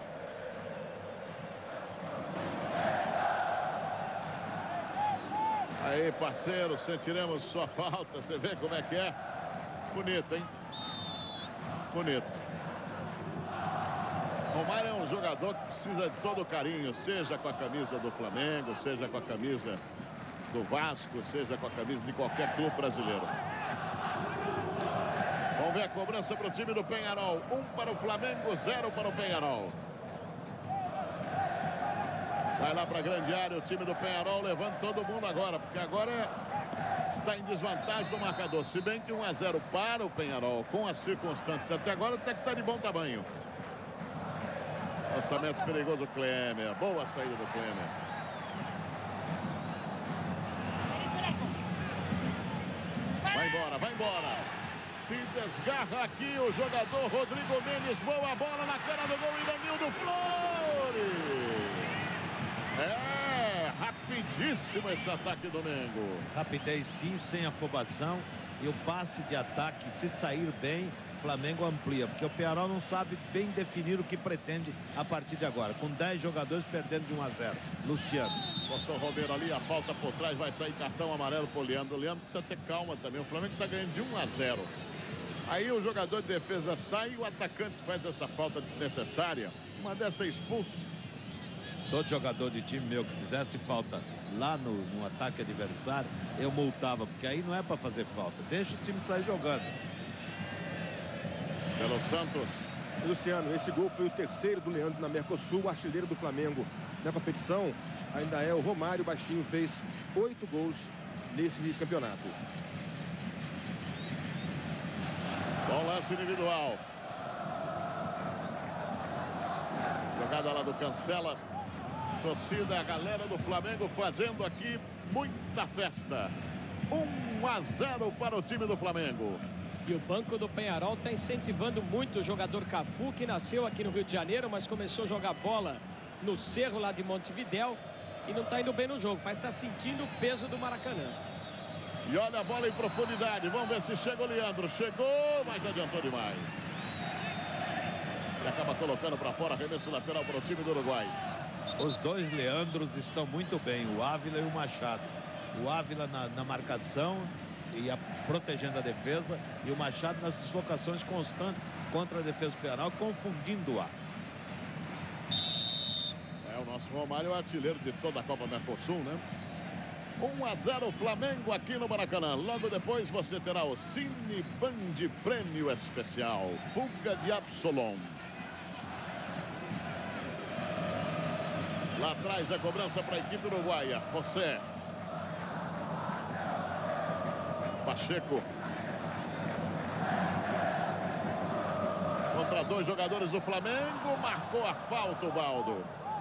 [SPEAKER 2] Aí, parceiro, sentiremos sua falta. Você vê como é que é? Bonito, hein? Bonito. O Mário é um jogador que precisa de todo o carinho, seja com a camisa do Flamengo, seja com a camisa do Vasco, seja com a camisa de qualquer clube brasileiro. Vamos ver a cobrança para o time do Penharol. Um para o Flamengo, zero para o Penharol. Vai lá para a grande área o time do Penharol, levando todo mundo agora, porque agora é, está em desvantagem do marcador. Se bem que um a zero para o Penharol, com as circunstâncias até agora, até que está de bom tamanho. Lançamento perigoso do Clêmer. Boa saída do Clêmer. Vai embora, vai embora. Se desgarra aqui o jogador Rodrigo Mendes. Boa bola na cara do gol, Iranildo Flores. É, rapidíssimo esse ataque do Mengo.
[SPEAKER 1] Rapidez sim, sem afobação. E o passe de ataque, se sair bem, Flamengo amplia. Porque o Penharol não sabe bem definir o que pretende a partir de agora. Com dez jogadores perdendo de um a zero. Luciano.
[SPEAKER 2] Botou o Romero ali, a falta por trás, vai sair cartão amarelo pro Leandro. O Leandro precisa ter calma também. O Flamengo está ganhando de um a zero. Aí o jogador de defesa sai e o atacante faz essa falta desnecessária. Uma dessa expulso.
[SPEAKER 1] Todo jogador de time meu que fizesse falta lá no, no ataque adversário, eu multava, porque aí não é para fazer falta. Deixa o time sair jogando.
[SPEAKER 2] Pelo Santos.
[SPEAKER 3] Luciano, esse gol foi o terceiro do Leandro na Mercosul, o artilheiro do Flamengo na competição. Ainda é o Romário, baixinho, fez oito gols nesse campeonato.
[SPEAKER 2] Bom lance individual. Jogada lá do Cancela. Torcida, a galera do Flamengo fazendo aqui muita festa. um a zero para o time do Flamengo.
[SPEAKER 4] E o banco do Penharol está incentivando muito o jogador Cafu, que nasceu aqui no Rio de Janeiro, mas começou a jogar bola no Cerro lá de Montevidéu e não está indo bem no jogo, mas está sentindo o peso do Maracanã.
[SPEAKER 2] E olha a bola em profundidade. Vamos ver se chega o Leandro. Chegou, mas adiantou demais. E acaba colocando para fora, arremesso lateral para o time do Uruguai.
[SPEAKER 1] Os dois Leandros estão muito bem, o Ávila e o Machado. O Ávila na, na marcação e a, protegendo a defesa, e o Machado nas deslocações constantes contra a defesa do Penharol, confundindo o ar.
[SPEAKER 2] É, o nosso Romário é artilheiro de toda a Copa Mercosul, né? um a zero Flamengo aqui no Maracanã. Logo depois você terá o Cine Band Prêmio Especial, Fuga de Absalom. Lá atrás a cobrança para a equipe uruguaia. José. Pacheco. Contra dois jogadores do Flamengo. Marcou a falta o Baldo.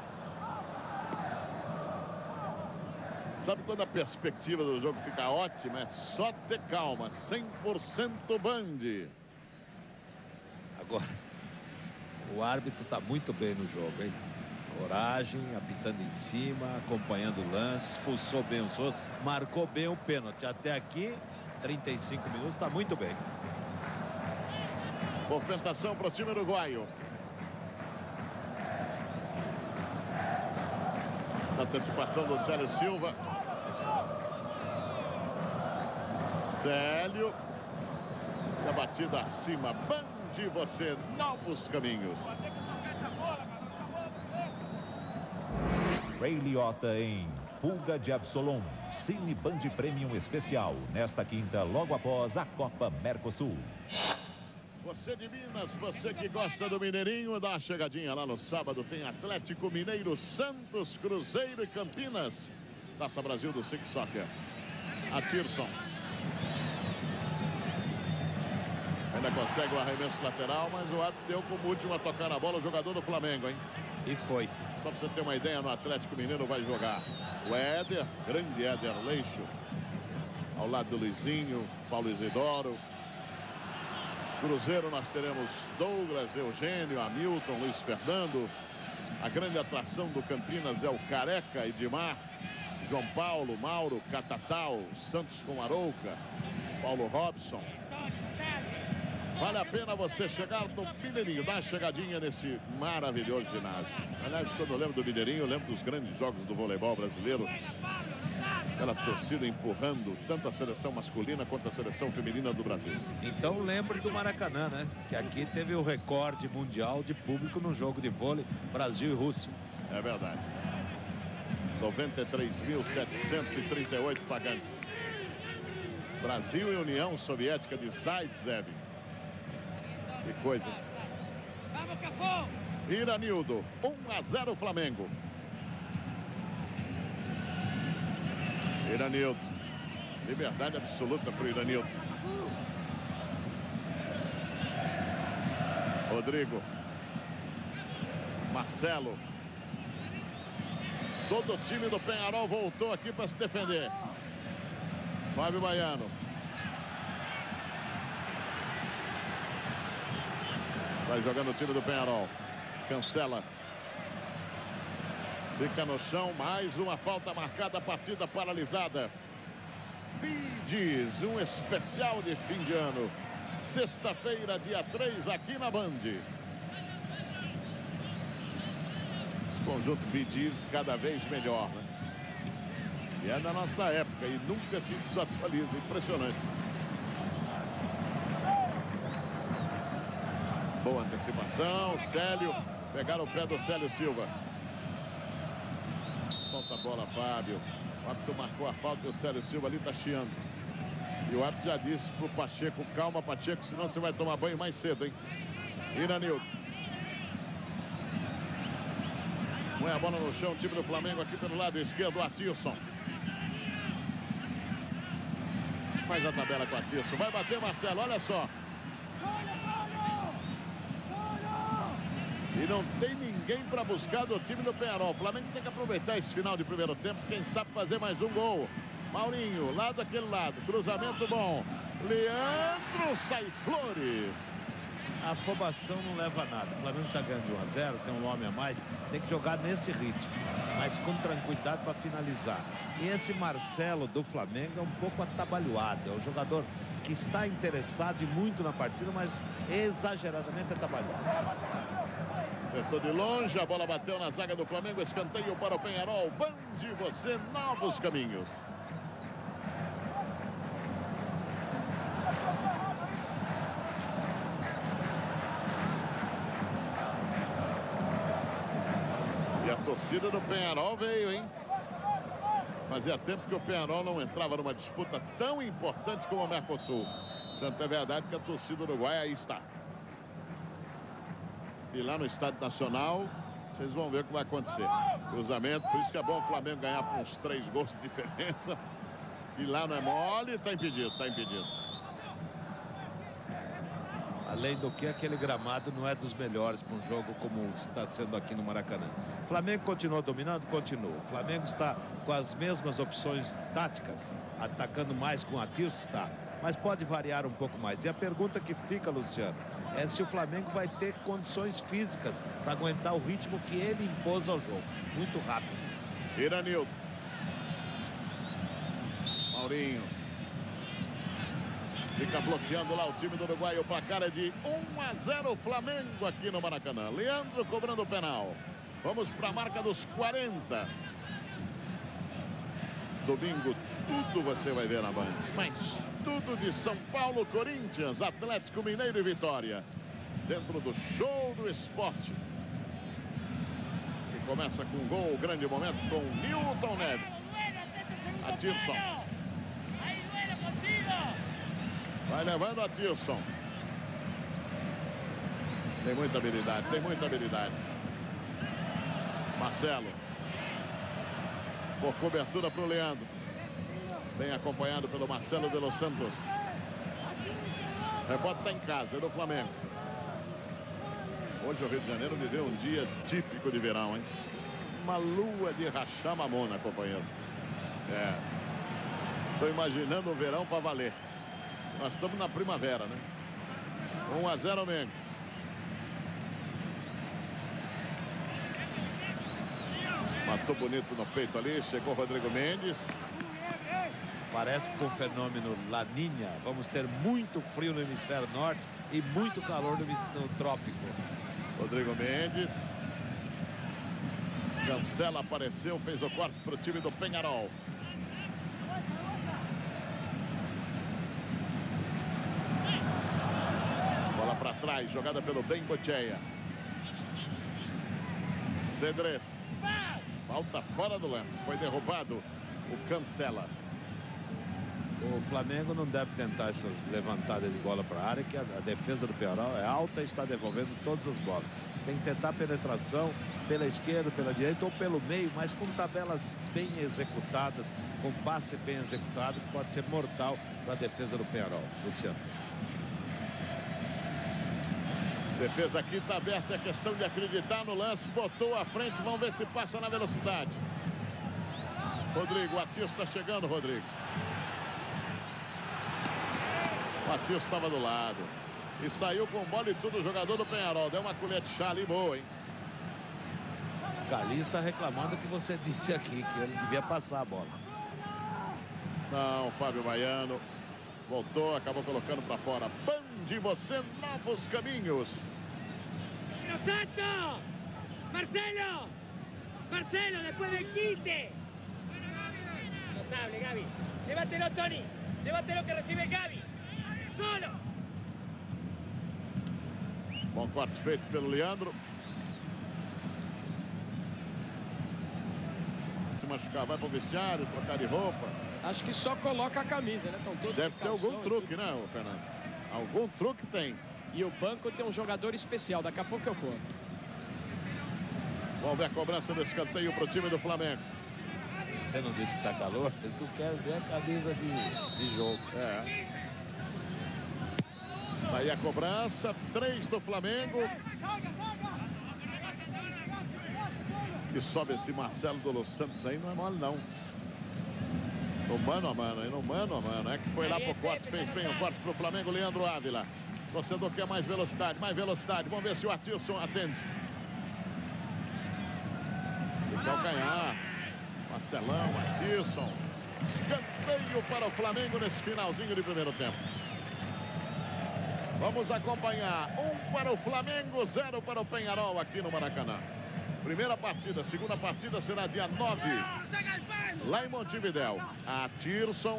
[SPEAKER 2] Sabe quando a perspectiva do jogo fica ótima? É só ter calma. cem por cento Band.
[SPEAKER 1] Agora, o árbitro está muito bem no jogo, hein? Coragem, apitando em cima, acompanhando o lance, expulsou bem os outros, marcou bem o pênalti. Até aqui, trinta e cinco minutos, está muito bem.
[SPEAKER 2] Movimentação para o time uruguaio. Antecipação do Célio Silva. Célio. E a batida acima. Band você, novos caminhos.
[SPEAKER 7] Ray Liotta em Fuga de Absolom. Cine Band Premium Especial. Nesta quinta, logo após a Copa Mercosul.
[SPEAKER 2] Você de Minas, você que gosta do Mineirinho, dá uma chegadinha lá no sábado. Tem Atlético Mineiro, Santos, Cruzeiro e Campinas. Taça Brasil do Six Soccer. Athirson. Ainda consegue o arremesso lateral, mas o árbitro deu como último a tocar na bola o jogador do Flamengo, hein?
[SPEAKER 1] E foi.
[SPEAKER 2] Só para você ter uma ideia, no Atlético Mineiro vai jogar o Éder, grande Éder Leixo, ao lado do Luizinho, Paulo Isidoro. Cruzeiro nós teremos Douglas, Eugênio, Hamilton, Luiz Fernando. A grande atração do Campinas é o Careca, Edmar, João Paulo, Mauro, Catatal, Santos com Arouca, Paulo Robson. Vale a pena você chegar no Mineirinho, dar uma chegadinha nesse maravilhoso ginásio. Aliás, quando eu lembro do Mineirinho, eu lembro dos grandes jogos do voleibol brasileiro. Aquela torcida empurrando tanto a seleção masculina quanto a seleção feminina do Brasil.
[SPEAKER 1] Então lembre do Maracanã, né? Que aqui teve o recorde mundial de público no jogo de vôlei Brasil e Rússia.
[SPEAKER 2] É verdade. noventa e três mil setecentos e trinta e oito pagantes. Brasil e União Soviética de Zaitsev. Que coisa. Iranildo, um a zero Flamengo. Iranildo. Liberdade absoluta para o Iranildo. Rodrigo. Marcelo. Todo o time do Peñarol voltou aqui para se defender. Fábio Baiano. Sai jogando o time do Peñarol. Cancela. Fica no chão. Mais uma falta marcada. Partida paralisada. Mendes, um especial de fim de ano. Sexta-feira, dia três, aqui na Band. Esse conjunto Mendes cada vez melhor, né? E é da nossa época e nunca se desatualiza. Impressionante. Boa antecipação, Célio. Pegaram o pé do Célio Silva. Solta a bola, Fábio. O árbitro marcou a falta e o Célio Silva ali tá chiando. E o árbitro já disse pro Pacheco: calma, Pacheco, senão você vai tomar banho mais cedo, hein? Iranildo. Põe a bola no chão, o time do Flamengo aqui pelo lado esquerdo, o Athirson. Faz a tabela com o Athirson. Vai bater, Marcelo, olha só. E não tem ninguém para buscar do time do Peñarol. O Flamengo tem que aproveitar esse final de primeiro tempo. Quem sabe fazer mais um gol. Maurinho, lá daquele lado. Cruzamento bom. Leandro, sai flores.
[SPEAKER 1] A afobação não leva a nada. O Flamengo está ganhando de um a zero, tem um homem a mais. Tem que jogar nesse ritmo, mas com tranquilidade para finalizar. E esse Marcelo do Flamengo é um pouco atabalhoado. É um jogador que está interessado e muito na partida, mas exageradamente atabalhoado.
[SPEAKER 2] Tentou de longe, a bola bateu na zaga do Flamengo, escanteio para o Peñarol. Band você, novos caminhos. E a torcida do Peñarol veio, hein? Fazia tempo que o Peñarol não entrava numa disputa tão importante como o Mercosul. Tanto é verdade que a torcida uruguaia aí está. E lá no Estádio Nacional, vocês vão ver o que vai acontecer. Cruzamento, por isso que é bom o Flamengo ganhar por uns três gols de diferença. que lá não é mole, tá impedido, tá impedido.
[SPEAKER 1] Além do que, aquele gramado não é dos melhores para um jogo como está sendo aqui no Maracanã. O Flamengo continua dominando? Continua. O Flamengo está com as mesmas opções táticas, atacando mais com o Athirson, está. Mas pode variar um pouco mais. E a pergunta que fica, Luciano, é se o Flamengo vai ter condições físicas para aguentar o ritmo que ele impôs ao jogo. Muito rápido.
[SPEAKER 2] Iranildo. Maurinho. Fica bloqueando lá o time do Uruguai. O placar é de um a zero Flamengo aqui no Maracanã. Leandro cobrando o penal. Vamos para a marca dos quarenta. Domingo tudo você vai ver na Band. Mas tudo de São Paulo, Corinthians, Atlético Mineiro e Vitória. Dentro do show do esporte. Que começa com um gol, grande momento com Milton Neves. Athirson. Vai levando a Athirson. Tem muita habilidade, tem muita habilidade. Marcelo. Por cobertura para o Leandro. Bem acompanhado pelo Marcelo de Los Santos. O rebote está em casa, é do Flamengo. Hoje o Rio de Janeiro viveu um dia típico de verão, hein? Uma lua de rachar mamona, companheiro. É. Estou imaginando o verão para valer. Nós estamos na primavera, né? um a zero Mengo. Matou bonito no peito ali. Chegou o Rodrigo Mendes.
[SPEAKER 1] Parece que com o fenômeno Laninha vamos ter muito frio no hemisfério norte e muito calor no, no trópico.
[SPEAKER 2] Rodrigo Mendes. Cancela, apareceu, fez o corte para o time do Peñarol. Para trás, jogada pelo Bengocheia. Cedrez. Falta fora do lance. Foi derrubado o Cancela.
[SPEAKER 1] O Flamengo não deve tentar essas levantadas de bola para a área, que a, a defesa do Peñarol é alta e está devolvendo todas as bolas. Tem que tentar penetração pela esquerda, pela direita ou pelo meio, mas com tabelas bem executadas, com passe bem executado, que pode ser mortal para a defesa do Peñarol. Luciano.
[SPEAKER 2] Defesa aqui está aberta, é questão de acreditar no lance, botou à frente, vamos ver se passa na velocidade. Rodrigo, o Athirson está chegando, Rodrigo. O Athirson estava do lado. E saiu com bola e tudo o jogador do Peñarol. Deu uma colher de chá ali boa, hein?
[SPEAKER 1] O Carlinhos está reclamando o que você disse aqui, que ele devia passar a bola.
[SPEAKER 2] Não, Fábio Baiano. Voltou, acabou colocando para fora. Band, você, novos caminhos.
[SPEAKER 6] ¡Santo! ¡Marcelo! ¡Marcelo, después del quite! Notable, Gaby. Llévatelo, Tony. Llévatelo que recibe Gaby. Solo!
[SPEAKER 2] Bom corte feito pelo Leandro. Se machucar, vai para o vestiário, trocar de roupa.
[SPEAKER 4] Acho que só coloca a camisa, né? Estão todos
[SPEAKER 2] Deve ter algum truque, né, Fernando? Algum truque tem.
[SPEAKER 4] E o banco tem um jogador especial. Daqui a pouco eu conto.
[SPEAKER 2] Vamos ver a cobrança do escanteio para o time do Flamengo.
[SPEAKER 1] Você não disse que está calor? Eles não querem ver a camisa de, de jogo.
[SPEAKER 2] É. Aí a cobrança. Três do Flamengo. Que sobe esse Marcelo do Los Santos aí, não é mole, não. No mano a mano, aí no mano a mano. É que foi lá pro corte, fez bem o corte pro Flamengo, Leandro Ávila. Torcedor quer mais velocidade, mais velocidade. Vamos ver se o Athirson atende. De calcanhar. Marcelão, Athirson. Escanteio para o Flamengo nesse finalzinho de primeiro tempo. Vamos acompanhar. Um para o Flamengo, zero para o Peñarol aqui no Maracanã. Primeira partida, segunda partida será dia nove, lá em Montevidéu. Athirson.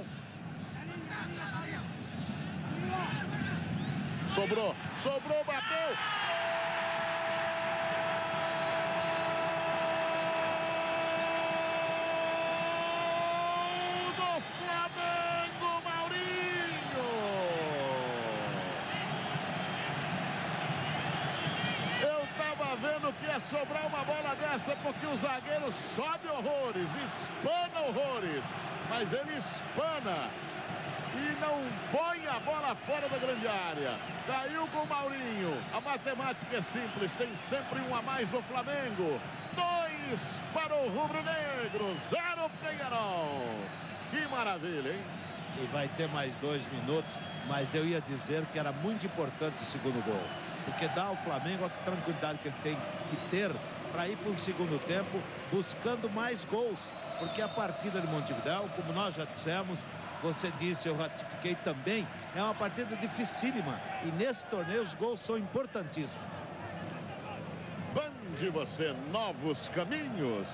[SPEAKER 2] Sobrou, sobrou, bateu. Do Flamengo, Maurinho. Eu tava vendo que vai sobrar uma bola dessa, porque o zagueiro sobe horrores, espana horrores, mas ele espana e não põe a bola fora da grande área. Caiu com o Maurinho. A matemática é simples, tem sempre um a mais no Flamengo. Dois para o rubro-negro, zero Penharol. Que maravilha, hein?
[SPEAKER 1] E vai ter mais dois minutos, mas eu ia dizer que era muito importante o segundo gol, porque dá ao Flamengo a tranquilidade que ele tem que ter para ir para o segundo tempo buscando mais gols, porque a partida de Montevidéu, como nós já dissemos, você disse, eu ratifiquei também, é uma partida dificílima e nesse torneio os gols são importantíssimos.
[SPEAKER 2] Bande você, novos caminhos.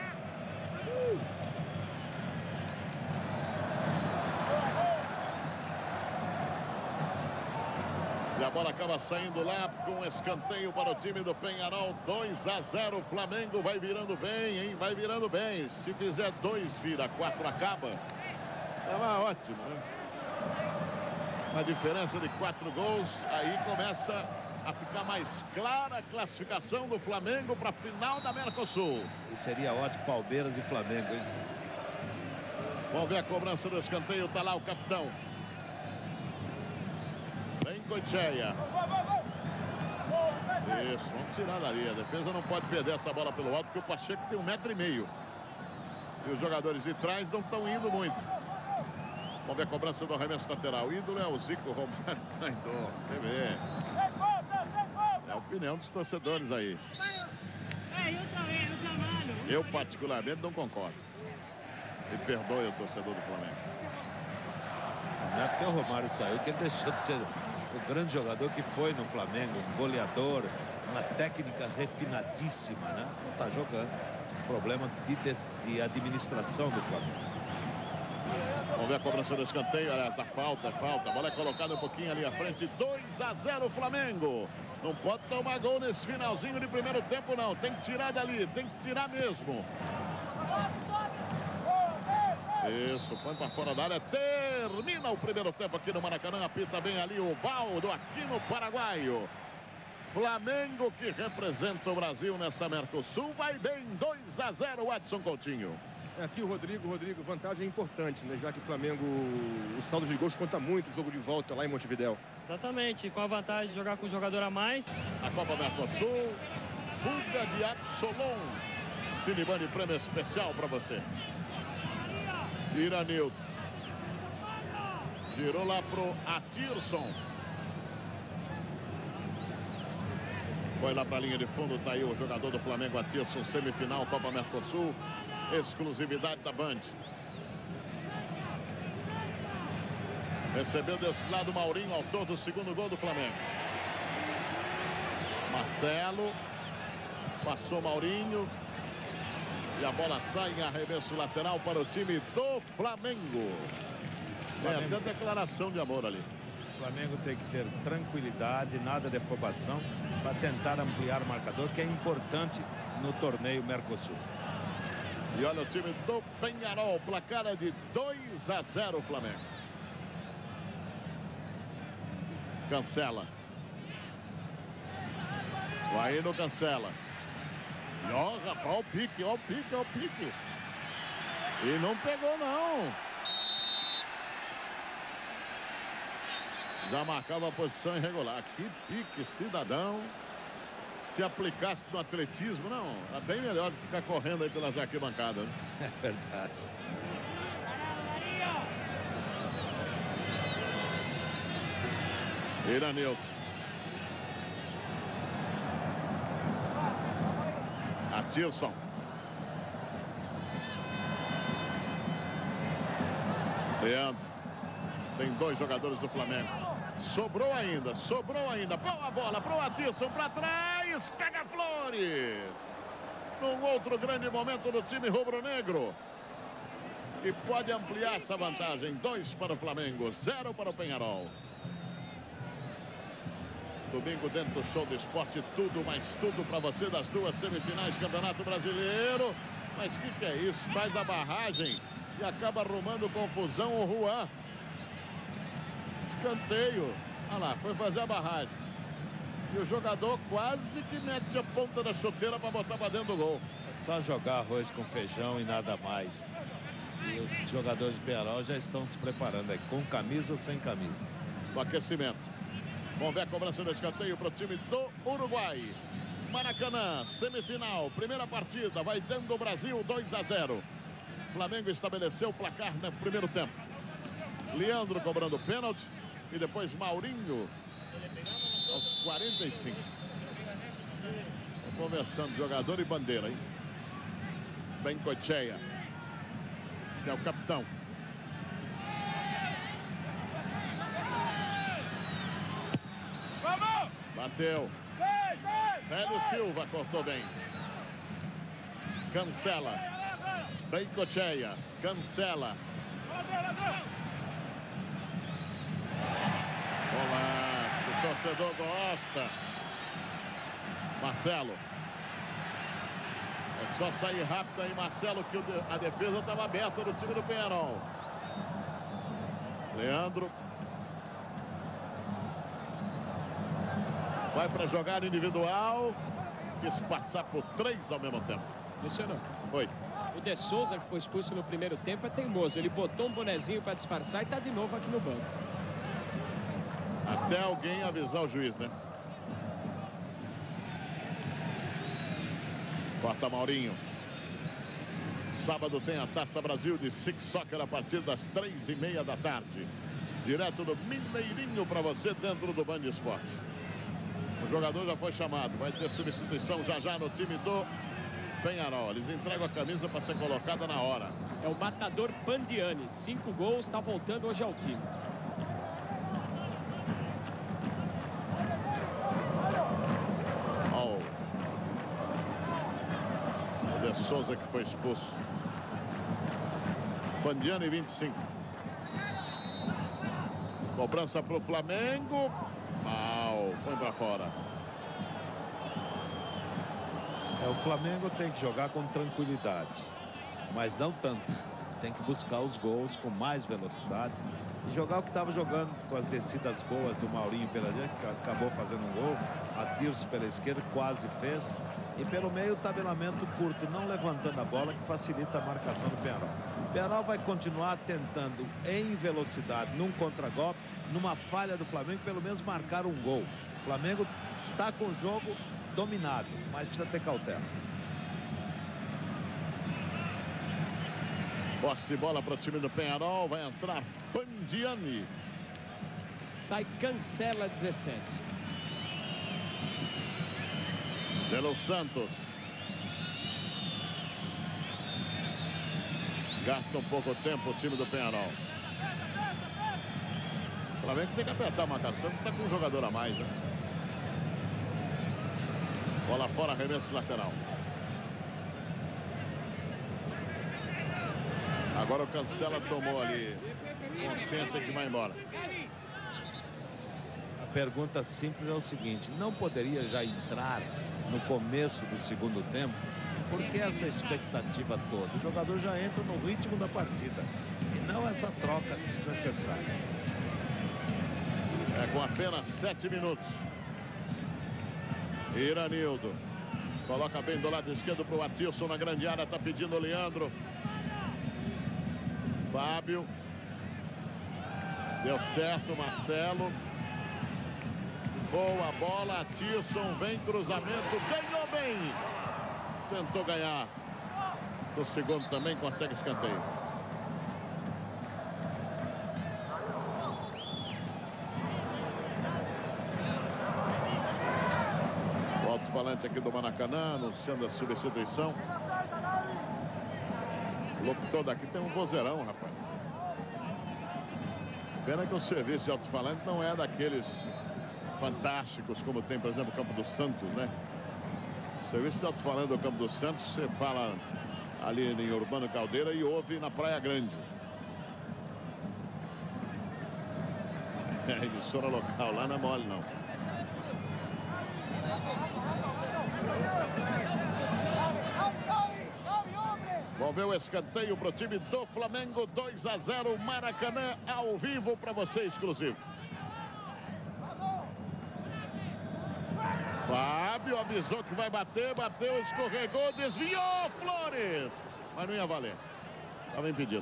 [SPEAKER 2] E a bola acaba saindo lá com escanteio para o time do Penharol. dois a zero. Flamengo vai virando bem, hein? Vai virando bem. Se fizer dois, vira. quatro acaba. Tava ótimo, né? Uma diferença de quatro gols. Aí começa a ficar mais clara a classificação do Flamengo para a final da Mercosul.
[SPEAKER 1] E seria ótimo Palmeiras e Flamengo, hein?
[SPEAKER 2] Vamos ver a cobrança do escanteio. Tá lá o capitão. Cocheia. Isso, vamos tirar dali. A defesa não pode perder essa bola pelo alto, porque o Pacheco tem um metro e meio. E os jogadores de trás não estão indo muito. Vamos ver a cobrança do arremesso lateral. O ídolo é o Zico Romário. Você vê. É a opinião dos torcedores aí. Eu, particularmente, não concordo. Me perdoe o torcedor do Flamengo.
[SPEAKER 1] Não é porque o Romário saiu que ele deixou de ser o grande jogador que foi no Flamengo, um goleador, uma técnica refinadíssima, né? Não está jogando. Problema de, de administração do Flamengo.
[SPEAKER 2] Vamos ver a cobrança do escanteio, aliás, da falta, falta. A bola é colocada um pouquinho ali à frente. dois a zero Flamengo. Não pode tomar gol nesse finalzinho de primeiro tempo, não. Tem que tirar dali, tem que tirar mesmo. Isso, põe para fora da área. Termina o primeiro tempo aqui no Maracanã. Apita bem ali o Baldo aqui no Paraguaio. Flamengo, que representa o Brasil nessa Mercosul, vai bem. dois a zero, Edson Coutinho.
[SPEAKER 3] É aqui o Rodrigo, Rodrigo, vantagem importante, né? Já que o Flamengo, o saldo de gols conta muito o jogo de volta lá em Montevidéu.
[SPEAKER 8] Exatamente, com a vantagem de jogar com um jogador a mais.
[SPEAKER 2] A Copa Mercosul, fuga de Absalom. Cinebani, prêmio especial para você. Iranildo. Girou lá pro Athirson. Foi lá para a linha de fundo, tá aí o jogador do Flamengo, Athirson, semifinal, Copa Mercosul, exclusividade da Band. Recebeu desse lado o Maurinho, autor do segundo gol do Flamengo. Marcelo, passou Maurinho. E a bola sai em arremesso lateral para o time do Flamengo. Flamengo. É até declaração de amor ali.
[SPEAKER 1] O Flamengo tem que ter tranquilidade, nada de afobação, para tentar ampliar o marcador, que é importante no torneio Mercosul.
[SPEAKER 2] E olha o time do Penharol, placar é de dois a zero Flamengo. Cancela. Vai no cancela. E ó, rapaz, ó o pique, ó o pique, ó o pique. E não pegou, não. Já marcava a posição irregular. Que pique, cidadão. Se aplicasse no atletismo, não. É bem melhor do que ficar correndo aí pelas arquibancadas. Né?
[SPEAKER 1] É verdade.
[SPEAKER 2] Iranildo. Athirson. Leandro. Tem dois jogadores do Flamengo. Sobrou ainda, sobrou ainda. Boa bola para o Athirson, para trás. Pega Flores. Num outro grande momento do time rubro-negro. E pode ampliar essa vantagem. Dois para o Flamengo, zero para o Penharol. Domingo dentro do Show do Esporte, tudo, mais tudo para você das duas semifinais do Campeonato Brasileiro. Mas o que, que é isso? Faz a barragem e acaba arrumando confusão o Juan. Escanteio. Olha lá, foi fazer a barragem. E o jogador quase que mete a ponta da chuteira para botar para dentro do gol.
[SPEAKER 1] É só jogar arroz com feijão e nada mais. E os jogadores de Penarol já estão se preparando aí, com camisa ou sem camisa.
[SPEAKER 2] No aquecimento. Vamos ver a cobrança do escanteio para o time do Uruguai. Maracanã, semifinal, primeira partida, vai dando o Brasil dois a zero. Flamengo estabeleceu o placar no primeiro tempo. Leandro cobrando pênalti e depois Maurinho aos quarenta e cinco. Conversando jogador e bandeira, hein? Bencocheia, que é o capitão. Bateu. Célio Silva cortou bem. Cancela. Bencocheia. Cancela. Golaço. O torcedor gosta. Marcelo. É só sair rápido aí, Marcelo, que a defesa estava aberta do time do Penarol. Leandro. Vai para jogar individual. Quis passar por três ao mesmo tempo.
[SPEAKER 4] Luciano.
[SPEAKER 2] Foi.
[SPEAKER 4] O De Souza, que foi expulso no primeiro tempo, é teimoso. Ele botou um bonezinho para disfarçar e está de novo aqui no banco.
[SPEAKER 2] Até alguém avisar o juiz, né? Corta Maurinho. Sábado tem a Taça Brasil de Six Soccer a partir das três e meia da tarde. Direto do Mineirinho para você dentro do Band Esporte. O jogador já foi chamado. Vai ter substituição já já no time do Penarol. Eles entregam a camisa para ser colocada na hora.
[SPEAKER 4] É o matador Pandiani. Cinco gols, está voltando hoje ao time.
[SPEAKER 2] Oh. O De Souza que foi expulso. Pandiani, vinte e cinco. Cobrança para o Flamengo. Mal, põe para fora.
[SPEAKER 1] É, o Flamengo tem que jogar com tranquilidade, mas não tanto. Tem que buscar os gols com mais velocidade e jogar o que estava jogando, com as descidas boas do Maurinho pela direita, que acabou fazendo um gol. Athirson pela esquerda, quase fez. E pelo meio, o tabelamento curto, não levantando a bola, que facilita a marcação do Penarol. O Penarol vai continuar tentando, em velocidade, num contragolpe, numa falha do Flamengo, pelo menos marcar um gol. O Flamengo está com o jogo dominado, mas precisa ter cautela.
[SPEAKER 2] Posse de bola para o time do Penarol. Vai entrar Pandiani.
[SPEAKER 4] Sai Cancela, dezessete.
[SPEAKER 2] Pelo Santos. Gasta um pouco tempo o time do Penarol. O Flamengo tem que apertar a marcação, que está com um jogador a mais, né? Bola fora, arremesso lateral. Agora o Cancela tomou ali consciência que vai embora.
[SPEAKER 1] A pergunta simples é o seguinte: não poderia já entrar no começo do segundo tempo? Por que essa expectativa toda? O jogador já entra no ritmo da partida e não essa troca desnecessária.
[SPEAKER 2] É com apenas sete minutos. Iranildo coloca bem do lado esquerdo para o Athirson na grande área. Está pedindo o Leandro. Fábio. Deu certo, Marcelo. Boa bola, Athirson. Vem cruzamento, ganhou bem. Tentou ganhar. No segundo também consegue escanteio. O alto-falante aqui do Maracanã anunciando a substituição. O locutor daqui tem um vozeirão, rapaz. Pena que o serviço de alto-falante não é daqueles fantásticos como tem, por exemplo, o Campo do Santos, né? O serviço de alto-falante do Campo do Santos, você fala ali em Urbano Caldeira e ouve na Praia Grande. É, a emissora local lá não é mole, não. Vamos ver o escanteio para o time do Flamengo. Dois a zero, Maracanã, ao vivo para você, exclusivo. Fábio avisou que vai bater, bateu, escorregou, desviou, Flores. Mas não ia valer. Estava impedido.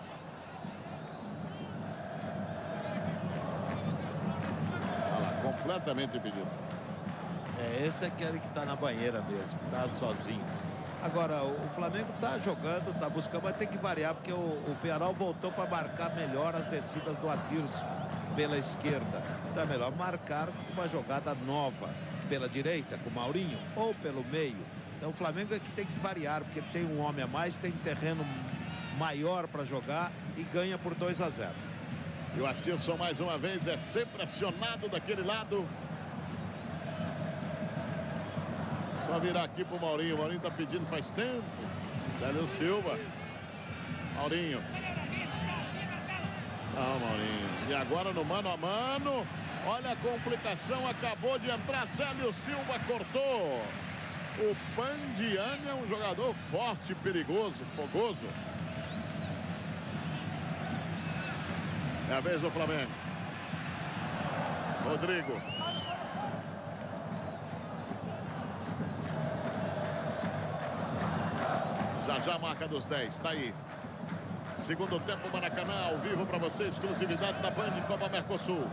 [SPEAKER 2] Olha lá, completamente impedido.
[SPEAKER 1] É, esse é aquele que está na banheira mesmo, que está sozinho. Agora, o Flamengo está jogando, está buscando, mas tem que variar, porque o, o Penarol voltou para marcar melhor as descidas do Athirson pela esquerda. Então é melhor marcar uma jogada nova pela direita, com o Maurinho, ou pelo meio. Então o Flamengo é que tem que variar, porque ele tem um homem a mais, tem terreno maior para jogar e ganha por dois a zero.
[SPEAKER 2] E o Athirson, mais uma vez, é sempre acionado daquele lado. Só virar aqui pro Maurinho. O Maurinho tá pedindo faz tempo. Célio Silva. Maurinho. Não, Maurinho. E agora no mano a mano. Olha a complicação. Acabou de entrar. Célio Silva cortou. O Baiano é um jogador forte, perigoso, fogoso. É a vez do Flamengo. Rodrigo. Já já marca dos dez, tá aí. Segundo tempo, Maracanã, ao vivo para você, exclusividade da Band Copa Mercosul.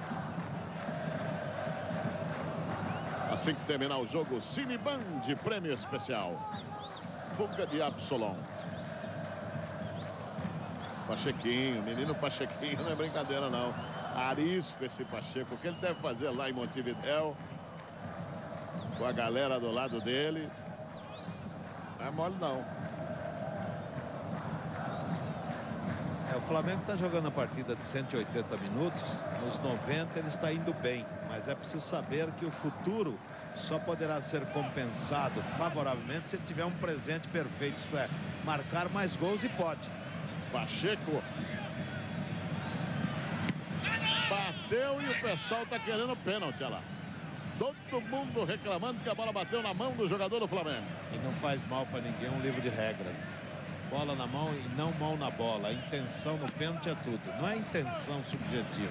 [SPEAKER 2] Assim que terminar o jogo, Cine Band, prêmio especial. Fuga de Absalom. Pachequinho, menino Pachequinho, não é brincadeira não. Arisco esse Pacheco, o que ele deve fazer lá em Montevidéu, com a galera do lado dele. Não é mole não.
[SPEAKER 1] É, o Flamengo está jogando a partida de cento e oitenta minutos. Nos noventa ele está indo bem, mas é preciso saber que o futuro só poderá ser compensado favoravelmente se ele tiver um presente perfeito, isto é, marcar mais gols, e pode.
[SPEAKER 2] Pacheco bateu e o pessoal está querendo pênalti, olha lá. Todo mundo reclamando que a bola bateu na mão do jogador do Flamengo.
[SPEAKER 1] E não faz mal para ninguém, um livro de regras. Bola na mão e não mão na bola. A intenção no pênalti é tudo. Não é intenção subjetiva.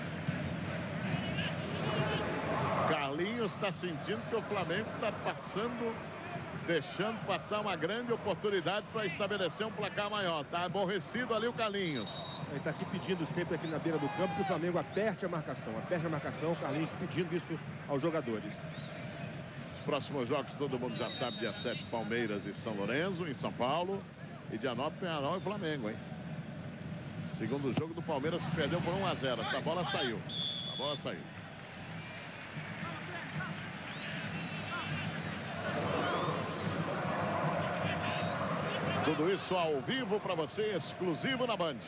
[SPEAKER 2] Carlinhos está sentindo que o Flamengo está passando, deixando passar uma grande oportunidade para estabelecer um placar maior. Está aborrecido ali o Carlinhos.
[SPEAKER 3] Ele está aqui pedindo sempre aqui na beira do campo que o Flamengo aperte a marcação. Aperte a marcação, o Carlinhos pedindo isso aos jogadores.
[SPEAKER 2] Os próximos jogos todo mundo já sabe, dia sete, Palmeiras e São Lourenço, em São Paulo. E dia nove, Penarol e Flamengo, hein? Segundo jogo do Palmeiras, que perdeu por um a zero. Essa bola saiu. A bola saiu. Tudo isso ao vivo para você, exclusivo na Band.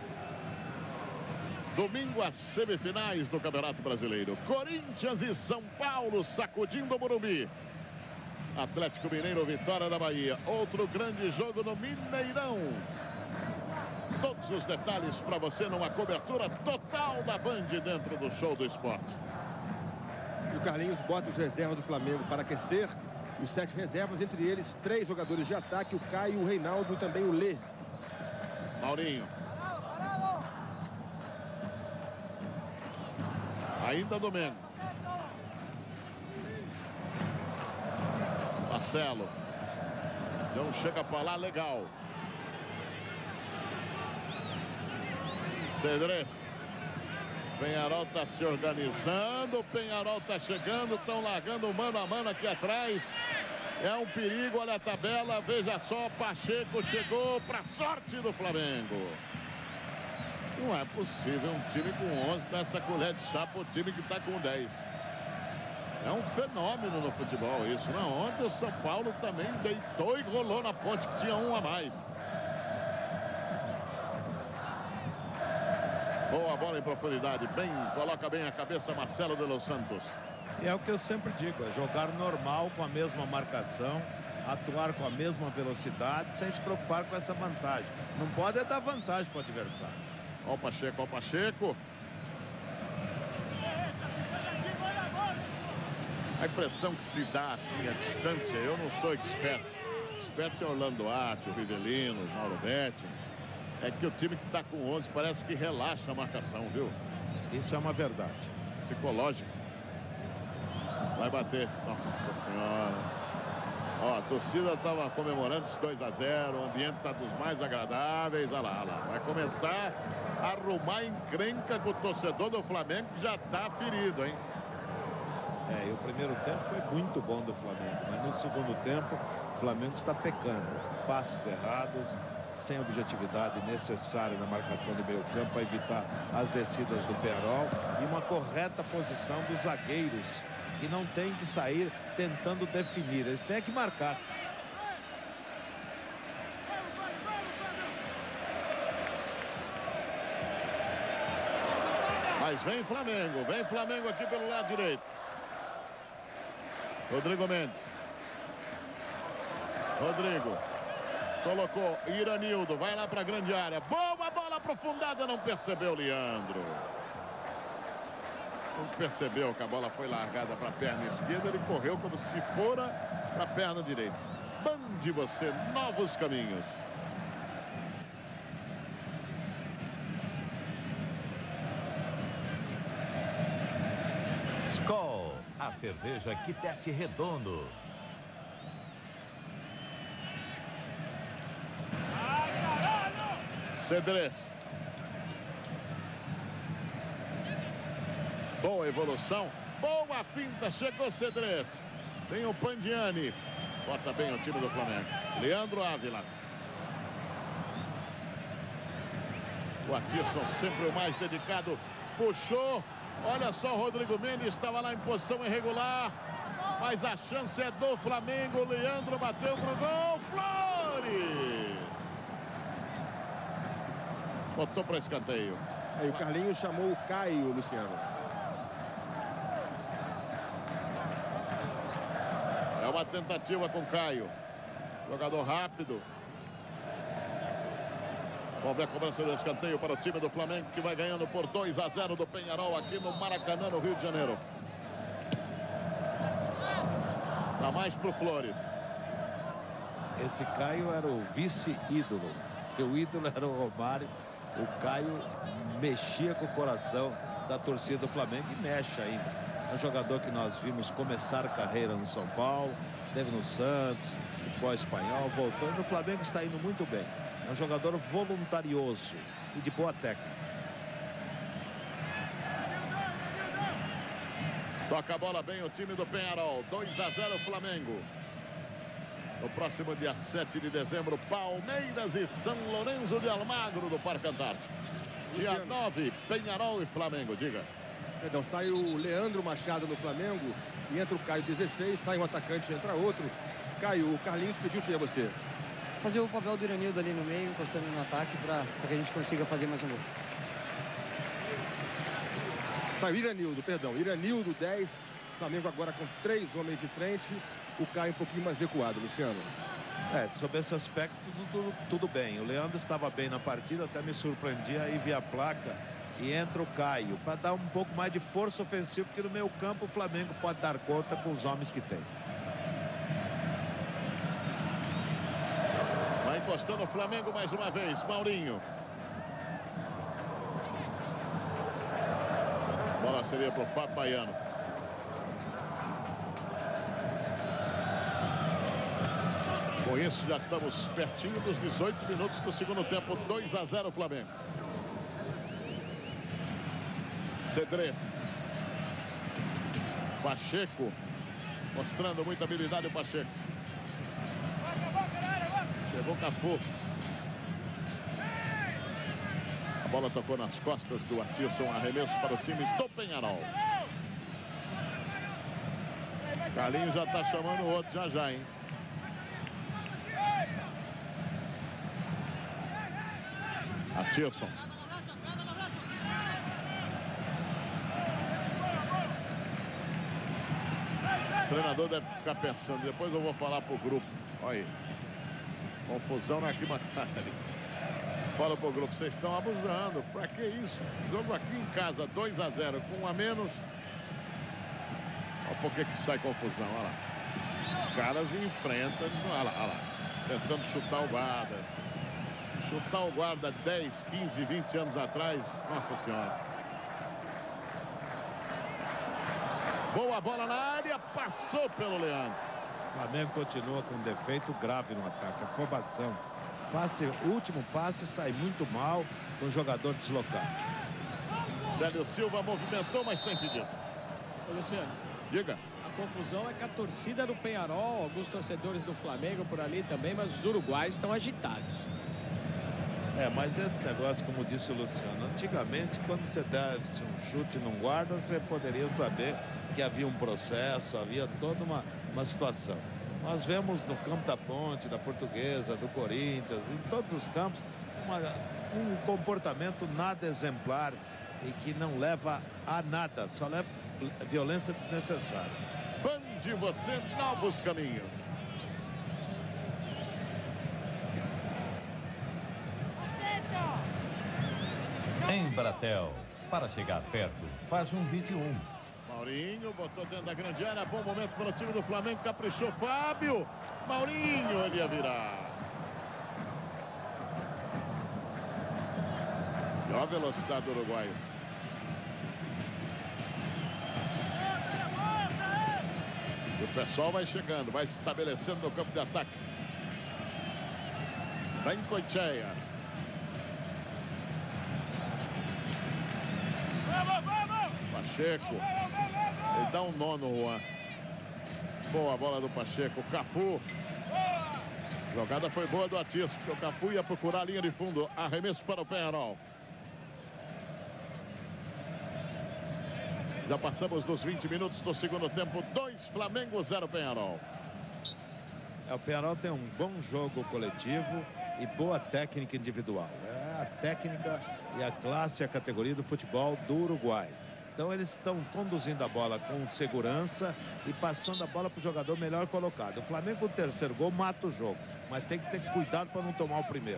[SPEAKER 2] Domingo, as semifinais do Campeonato Brasileiro. Corinthians e São Paulo sacudindo o Morumbi. Atlético Mineiro, vitória da Bahia. Outro grande jogo no Mineirão. Todos os detalhes para você numa cobertura total da Band dentro do Show do Esporte.
[SPEAKER 3] E o Carlinhos bota os reservas do Flamengo para aquecer. Os sete reservas, entre eles, três jogadores de ataque. O Caio, o Reinaldo e também o Lê.
[SPEAKER 2] Maurinho. Ainda domingo. Marcelo. Não chega para lá, legal. Cedrez. Penharol está se organizando. O Penharol está chegando. Estão largando o mano a mano aqui atrás. É um perigo, olha a tabela. Veja só, Pacheco chegou para a sorte do Flamengo. Não é possível um time com onze dessa colher de chá para o time que está com dez. É um fenômeno no futebol isso. Não, ontem o São Paulo também deitou e rolou na ponte, que tinha um a mais. Boa bola em profundidade. Bem, coloca bem a cabeça Marcelo de Los Santos.
[SPEAKER 1] E é o que eu sempre digo, é jogar normal com a mesma marcação, atuar com a mesma velocidade, sem se preocupar com essa vantagem. Não pode é dar vantagem para o adversário.
[SPEAKER 2] Ó o Pacheco, ó o Pacheco. A impressão que se dá assim, a distância, eu não sou expert. Expert é Orlando Arte, o Rivelino, o Mauro Betti. É que o time que está com onze parece que relaxa a marcação, viu?
[SPEAKER 1] Isso é uma verdade.
[SPEAKER 2] Psicológico. Vai bater. Nossa senhora. Ó, a torcida estava comemorando esse dois a zero. O ambiente está dos mais agradáveis. Olha lá, olha lá. Vai começar a arrumar encrenca com o torcedor do Flamengo, que já está ferido, hein?
[SPEAKER 1] É, e o primeiro tempo foi muito bom do Flamengo, mas no segundo tempo o Flamengo está pecando. Passes errados, sem objetividade necessária na marcação do meio campo para evitar as descidas do Penarol e uma correta posição dos zagueiros, que não tem de sair tentando definir, eles têm que marcar.
[SPEAKER 2] Mas vem Flamengo, vem Flamengo aqui pelo lado direito. Rodrigo Mendes. Rodrigo. Colocou Iranildo, vai lá para a grande área. Boa bola aprofundada, não percebeu Leandro. Não percebeu que a bola foi largada para a perna esquerda, ele correu como se fora para a perna direita. Bande você, novos caminhos.
[SPEAKER 7] Skol, a cerveja que desce redondo.
[SPEAKER 2] Cedrez. Boa evolução. Boa finta. Chegou Cedrez. Tem o Pandiani. Bota bem o time do Flamengo. Leandro Ávila. O Athirson sempre o mais dedicado. Puxou. Olha só, o Rodrigo Mendes estava lá em posição irregular. Mas a chance é do Flamengo. Leandro bateu pro gol. Flores. Botou para escanteio.
[SPEAKER 3] Aí o Carlinhos chamou o Caio, Luciano.
[SPEAKER 2] É uma tentativa com Caio. Jogador rápido. Vamos ver a cobrança do escanteio para o time do Flamengo, que vai ganhando por dois a zero do Peñarol aqui no Maracanã, no Rio de Janeiro. Tá mais pro Flores.
[SPEAKER 1] Esse Caio era o vice-ídolo. O ídolo era o Romário. O Caio mexia com o coração da torcida do Flamengo e mexe ainda. É um jogador que nós vimos começar a carreira no São Paulo, teve no Santos, futebol espanhol, voltando. O Flamengo está indo muito bem. É um jogador voluntarioso e de boa técnica.
[SPEAKER 2] Toca a bola bem o time do Peñarol. dois a zero Flamengo. No próximo dia sete de dezembro, Palmeiras e São Lourenço de Almagro do Parque Antártico. Dia nove, Peñarol e Flamengo, diga.
[SPEAKER 3] Perdão, sai o Leandro Machado no Flamengo e entra o Caio dezesseis, sai um atacante e entra outro. Caio, o Carlinhos pediu o que é você?
[SPEAKER 9] Fazer o papel do Iranildo ali no meio, encostando no ataque para que a gente consiga fazer mais um gol.
[SPEAKER 3] Sai o Iranildo, perdão, Iranildo dez, Flamengo agora com três homens de frente. O Caio um pouquinho mais recuado, Luciano.
[SPEAKER 1] É, sobre esse aspecto, tudo, tudo bem. O Leandro estava bem na partida, até me surpreendia aí via a placa. E entra o Caio, para dar um pouco mais de força ofensiva, porque no meio campo o Flamengo pode dar conta com os homens que tem.
[SPEAKER 2] Vai encostando o Flamengo mais uma vez, Maurinho. Bola seria para o Fábio Baiano. Com isso, já estamos pertinho dos dezoito minutos do segundo tempo. dois a zero Flamengo. Cedrez. Pacheco. Mostrando muita habilidade o Pacheco. Chegou Cafu. A bola tocou nas costas do Athirson. Arremesso para o time do Peñarol. Carlinhos já está chamando o outro já já, hein? Athirson. O treinador deve ficar pensando, depois eu vou falar pro grupo. Olha aí. Confusão na arquibancada. Fala pro grupo, vocês estão abusando. Pra que isso? Jogo aqui em casa, dois a zero, com um a menos. Olha por que que sai confusão, olha lá. Os caras enfrentam, olha lá, olha lá. Tentando chutar o guarda. Chutar o guarda dez, quinze, vinte anos atrás, nossa senhora. Boa bola na área, passou pelo Leandro.
[SPEAKER 1] O Flamengo continua com um defeito grave no ataque, afobação. Passe, o último passe sai muito mal com o jogador deslocado.
[SPEAKER 2] Célio Silva movimentou, mas tem pedido.
[SPEAKER 4] Ô, Luciano.
[SPEAKER 2] Diga.
[SPEAKER 4] A confusão é com a torcida do Penharol, alguns torcedores do Flamengo por ali também, mas os uruguaios estão agitados.
[SPEAKER 1] É, mas esse negócio, como disse o Luciano, antigamente, quando você desse um chute num guarda, você poderia saber que havia um processo, havia toda uma, uma situação. Nós vemos no campo da Ponte, da Portuguesa, do Corinthians, em todos os campos, uma, um comportamento nada exemplar e que não leva a nada, só leva violência desnecessária.
[SPEAKER 2] Bande você, novos caminhos.
[SPEAKER 5] Embratel, para chegar perto, faz um vinte e um.
[SPEAKER 2] Maurinho botou dentro da grande área, bom momento para o time do Flamengo, caprichou Fábio. Maurinho, ele ia virar. E olha a velocidade do uruguaio. E o pessoal vai chegando, vai se estabelecendo no campo de ataque. Vem Coicheia. Pacheco. Ele dá um nó no Juan. Boa bola do Pacheco. Cafu. A jogada foi boa do Athirson, porque o Cafu ia procurar a linha de fundo. Arremesso para o Penharol. Já passamos dos vinte minutos do segundo tempo. dois Flamengo, zero Penharol.
[SPEAKER 1] É, o Penharol tem um bom jogo coletivo e boa técnica individual. É a técnica e a classe, a categoria do futebol do Uruguai. Então eles estão conduzindo a bola com segurança e passando a bola para o jogador melhor colocado. O Flamengo com o terceiro gol mata o jogo, mas tem que ter cuidado para não tomar o primeiro.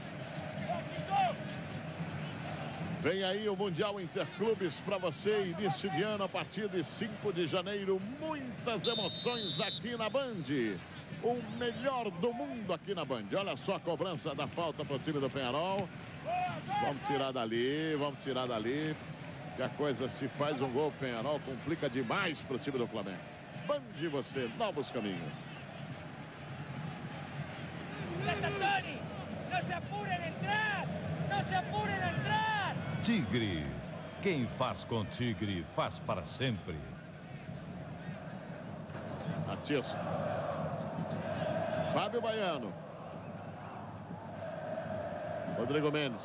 [SPEAKER 2] Vem aí o Mundial Interclubes para você, início de ano, a partir de cinco de janeiro. Muitas emoções aqui na Band. O melhor do mundo aqui na Band. Olha só a cobrança da falta para o time do Penharol. Vamos tirar dali, vamos tirar dali. Que a coisa, se faz um gol, o Penharol complica demais para o time do Flamengo. Band você, novos caminhos.
[SPEAKER 6] Não se apurem a entrar! Não se apurem a entrar!
[SPEAKER 5] Tigre. Quem faz com Tigre faz para sempre.
[SPEAKER 2] Athirson. Fábio Baiano. Rodrigo Mendes.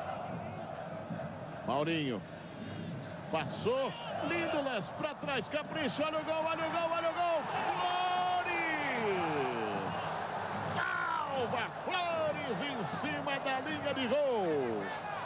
[SPEAKER 2] Maurinho. Passou. Lindo lance para trás. Capricha. Olha o gol, olha o gol, olha o gol. Flores. Salva Flores em cima da linha de gol.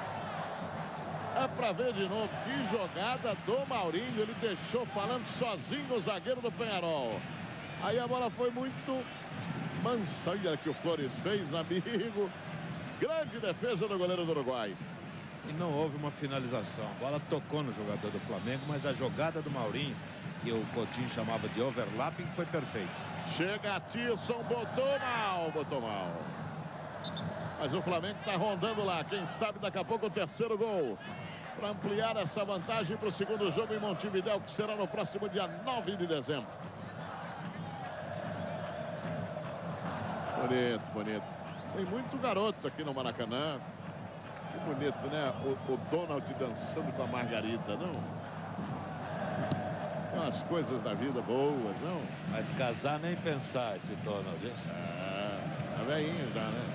[SPEAKER 2] É para ver de novo que jogada do Maurinho. Ele deixou falando sozinho o zagueiro do Penharol. Aí a bola foi muito mansa. Olha que o Flores fez, amigo. Grande defesa do goleiro do Uruguai.
[SPEAKER 1] E não houve uma finalização. A bola tocou no jogador do Flamengo, mas a jogada do Maurinho, que o Coutinho chamava de overlapping, foi perfeita.
[SPEAKER 2] Chega Athirson, botou mal, botou mal. Mas o Flamengo está rondando lá. Quem sabe daqui a pouco o terceiro gol. Para ampliar essa vantagem para o segundo jogo em Montevidéu, que será no próximo dia nove de dezembro. Bonito, bonito. Tem muito garoto aqui no Maracanã. Que bonito, né? O, o Donald dançando com a Margarida, não? Tem umas coisas da vida boas, não?
[SPEAKER 1] Mas casar nem pensar esse Donald, hein?
[SPEAKER 2] É, tá velhinho já, né?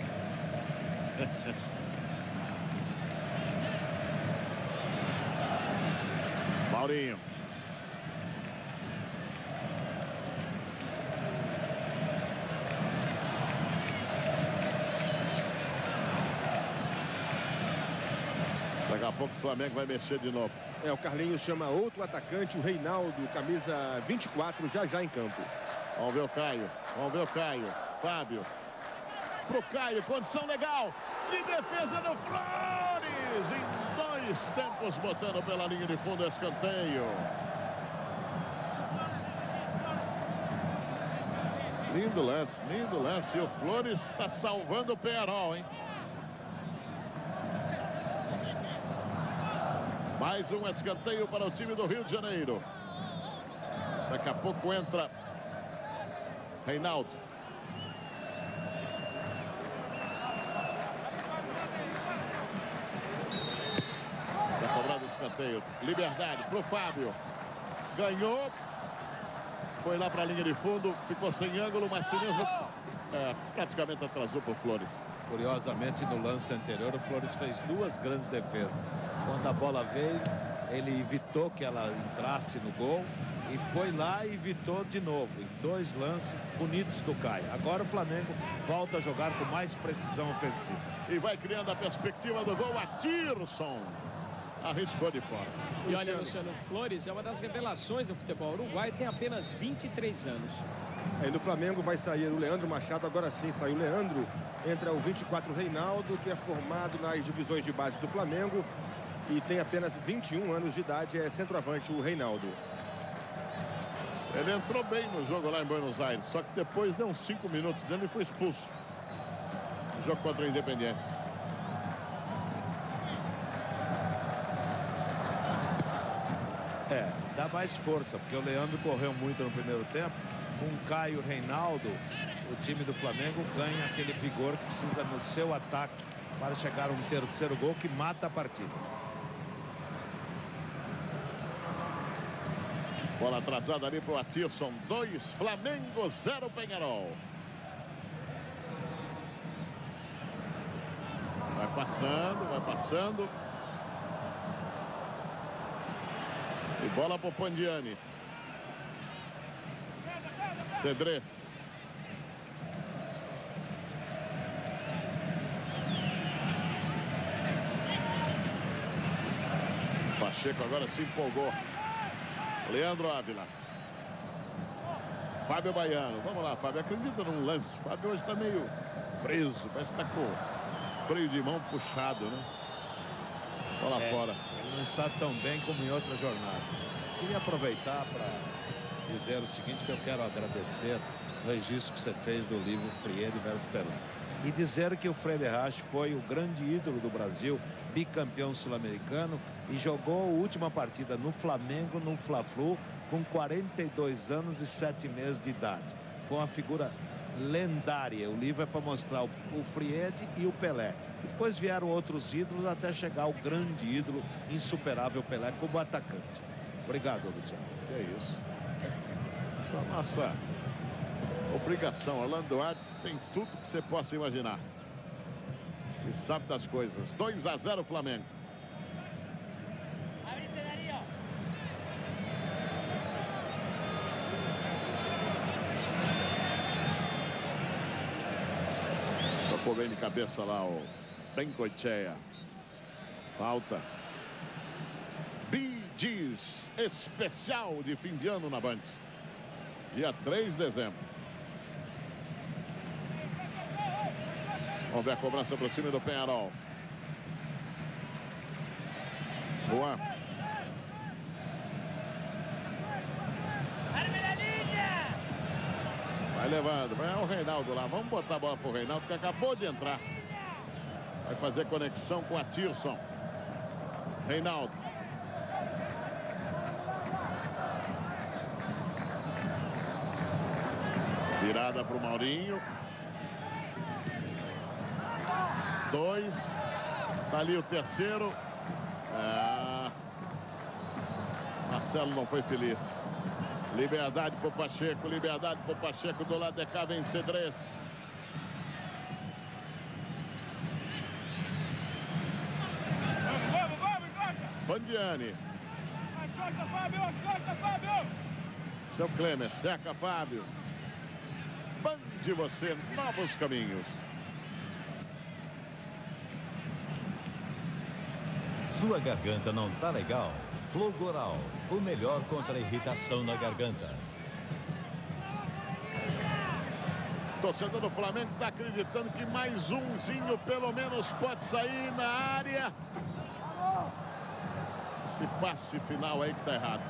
[SPEAKER 2] Maurinho. Daqui a pouco o Flamengo vai mexer de novo.
[SPEAKER 3] É, o Carlinhos chama outro atacante, o Reinaldo, camisa vinte e quatro, já já em campo.
[SPEAKER 2] Vamos ver o Caio. Vamos ver o Caio. Fábio. Pro Caio, condição legal. Que defesa do Flores! Em dois tempos, botando pela linha de fundo, escanteio. Lindo lance, lindo lance. E o Flores está salvando o Penharol, hein? Mais um escanteio para o time do Rio de Janeiro. Daqui a pouco entra Reinaldo. Está cobrado o escanteio. Liberdade para o Fábio. Ganhou. Foi lá para a linha de fundo. Ficou sem ângulo, mas sem mesmo. É, praticamente atrasou por Flores.
[SPEAKER 1] Curiosamente, no lance anterior, o Flores fez duas grandes defesas. Quando a bola veio, ele evitou que ela entrasse no gol. E foi lá e evitou de novo. Em dois lances bonitos do Caio. Agora o Flamengo volta a jogar com mais precisão ofensiva.
[SPEAKER 2] E vai criando a perspectiva do gol. Athirson arriscou de fora.
[SPEAKER 4] E olha, Luciano, Flores é uma das revelações do futebol uruguaio. Tem apenas vinte e três anos.
[SPEAKER 3] Aí no Flamengo vai sair o Leandro Machado. Agora sim saiu o Leandro. Entra o vinte e quatro Reinaldo, que é formado nas divisões de base do Flamengo. E tem apenas vinte e um anos de idade. É centroavante o Reinaldo.
[SPEAKER 2] Ele entrou bem no jogo lá em Buenos Aires, só que depois deu uns cinco minutos dele e foi expulso. O jogo contra o Independiente.
[SPEAKER 1] É, dá mais força, porque o Leandro correu muito no primeiro tempo. Com Caio e Reinaldo, o time do Flamengo ganha aquele vigor que precisa no seu ataque para chegar a um terceiro gol que mata a partida.
[SPEAKER 2] Bola atrasada ali para o Athirson. dois, Flamengo, zero, Peñarol. Vai passando, vai passando. E bola para o Pandiani. Cedrez. Pacheco agora se empolgou. Leandro Ávila. Fábio Baiano. Vamos lá, Fábio. Acredita num lance. Fábio hoje está meio preso. Parece que está com freio de mão puxado, né? Bola é, fora.
[SPEAKER 1] Ele não está tão bem como em outras jornadas. Queria aproveitar para dizer o seguinte, que eu quero agradecer o registro que você fez do livro Friede versus Pelé. E dizer que o Frederich foi o grande ídolo do Brasil, bicampeão sul-americano, e jogou a última partida no Flamengo, no Fla-Flu, com quarenta e dois anos e sete meses de idade. Foi uma figura lendária. O livro é para mostrar o, o Friede e o Pelé. E depois vieram outros ídolos até chegar ao grande ídolo, insuperável Pelé, como atacante. Obrigado, Luciano.
[SPEAKER 2] Que é isso. Só nossa obrigação. Orlando Duarte tem tudo que você possa imaginar. E sabe das coisas. dois a zero Flamengo. Tocou bem de cabeça lá o Bencochea. Falta. Bee-Gees especial de fim de ano na Band. Dia três de dezembro. Vamos ver a cobrança para o time do Peñarol. Juan. Vai levando. Vai o Reinaldo lá. Vamos botar a bola para o Reinaldo, que acabou de entrar. Vai fazer conexão com a Athirson. Reinaldo. Virada para o Maurinho. Dois. Tá ali o terceiro. É... Marcelo não foi feliz. Liberdade para o Pacheco. Liberdade para o Pacheco. Do lado de cá vem Cedrez.
[SPEAKER 6] Vamos, vamos, vamos,
[SPEAKER 2] Pandiani.
[SPEAKER 6] Ascolta, Fábio, ascolta, Fábio.
[SPEAKER 2] Seu Clêmer, cerca Fábio. Bande você, novos caminhos.
[SPEAKER 5] Sua garganta não tá legal? Flogoral, o melhor contra a irritação na garganta.
[SPEAKER 2] Torcedor do Flamengo está acreditando que mais umzinho pelo menos pode sair na área. Esse passe final aí que tá errado.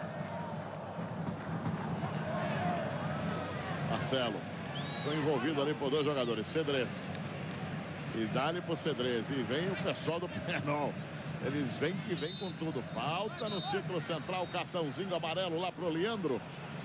[SPEAKER 2] Marcelo. Foi envolvido ali por dois jogadores. Cedrez. E dá-lhe pro Cedrez. E vem o pessoal do Peñarol. Eles vêm que vem com tudo. Falta no círculo central. Cartãozinho amarelo lá pro Leandro.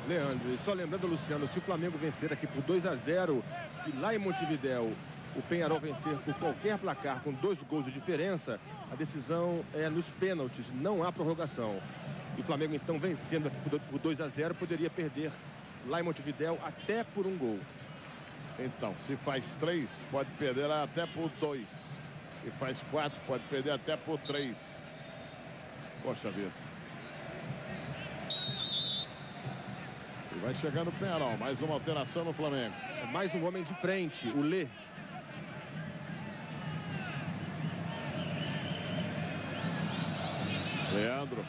[SPEAKER 3] Leandro, e só lembrando, Luciano, se o Flamengo vencer aqui por dois a zero e lá em Montevidéu o Peñarol vencer por qualquer placar com dois gols de diferença, a decisão é nos pênaltis, não há prorrogação. E o Flamengo, então, vencendo aqui por dois a zero, poderia perder lá em Montevidéu até por um gol.
[SPEAKER 2] Então, se faz três, pode perder até por dois. Se faz quatro, pode perder até por três. Poxa vida. E vai chegando o Peñarol. Mais uma alteração no Flamengo.
[SPEAKER 3] É mais um homem de frente, o Lê.
[SPEAKER 2] Leandro.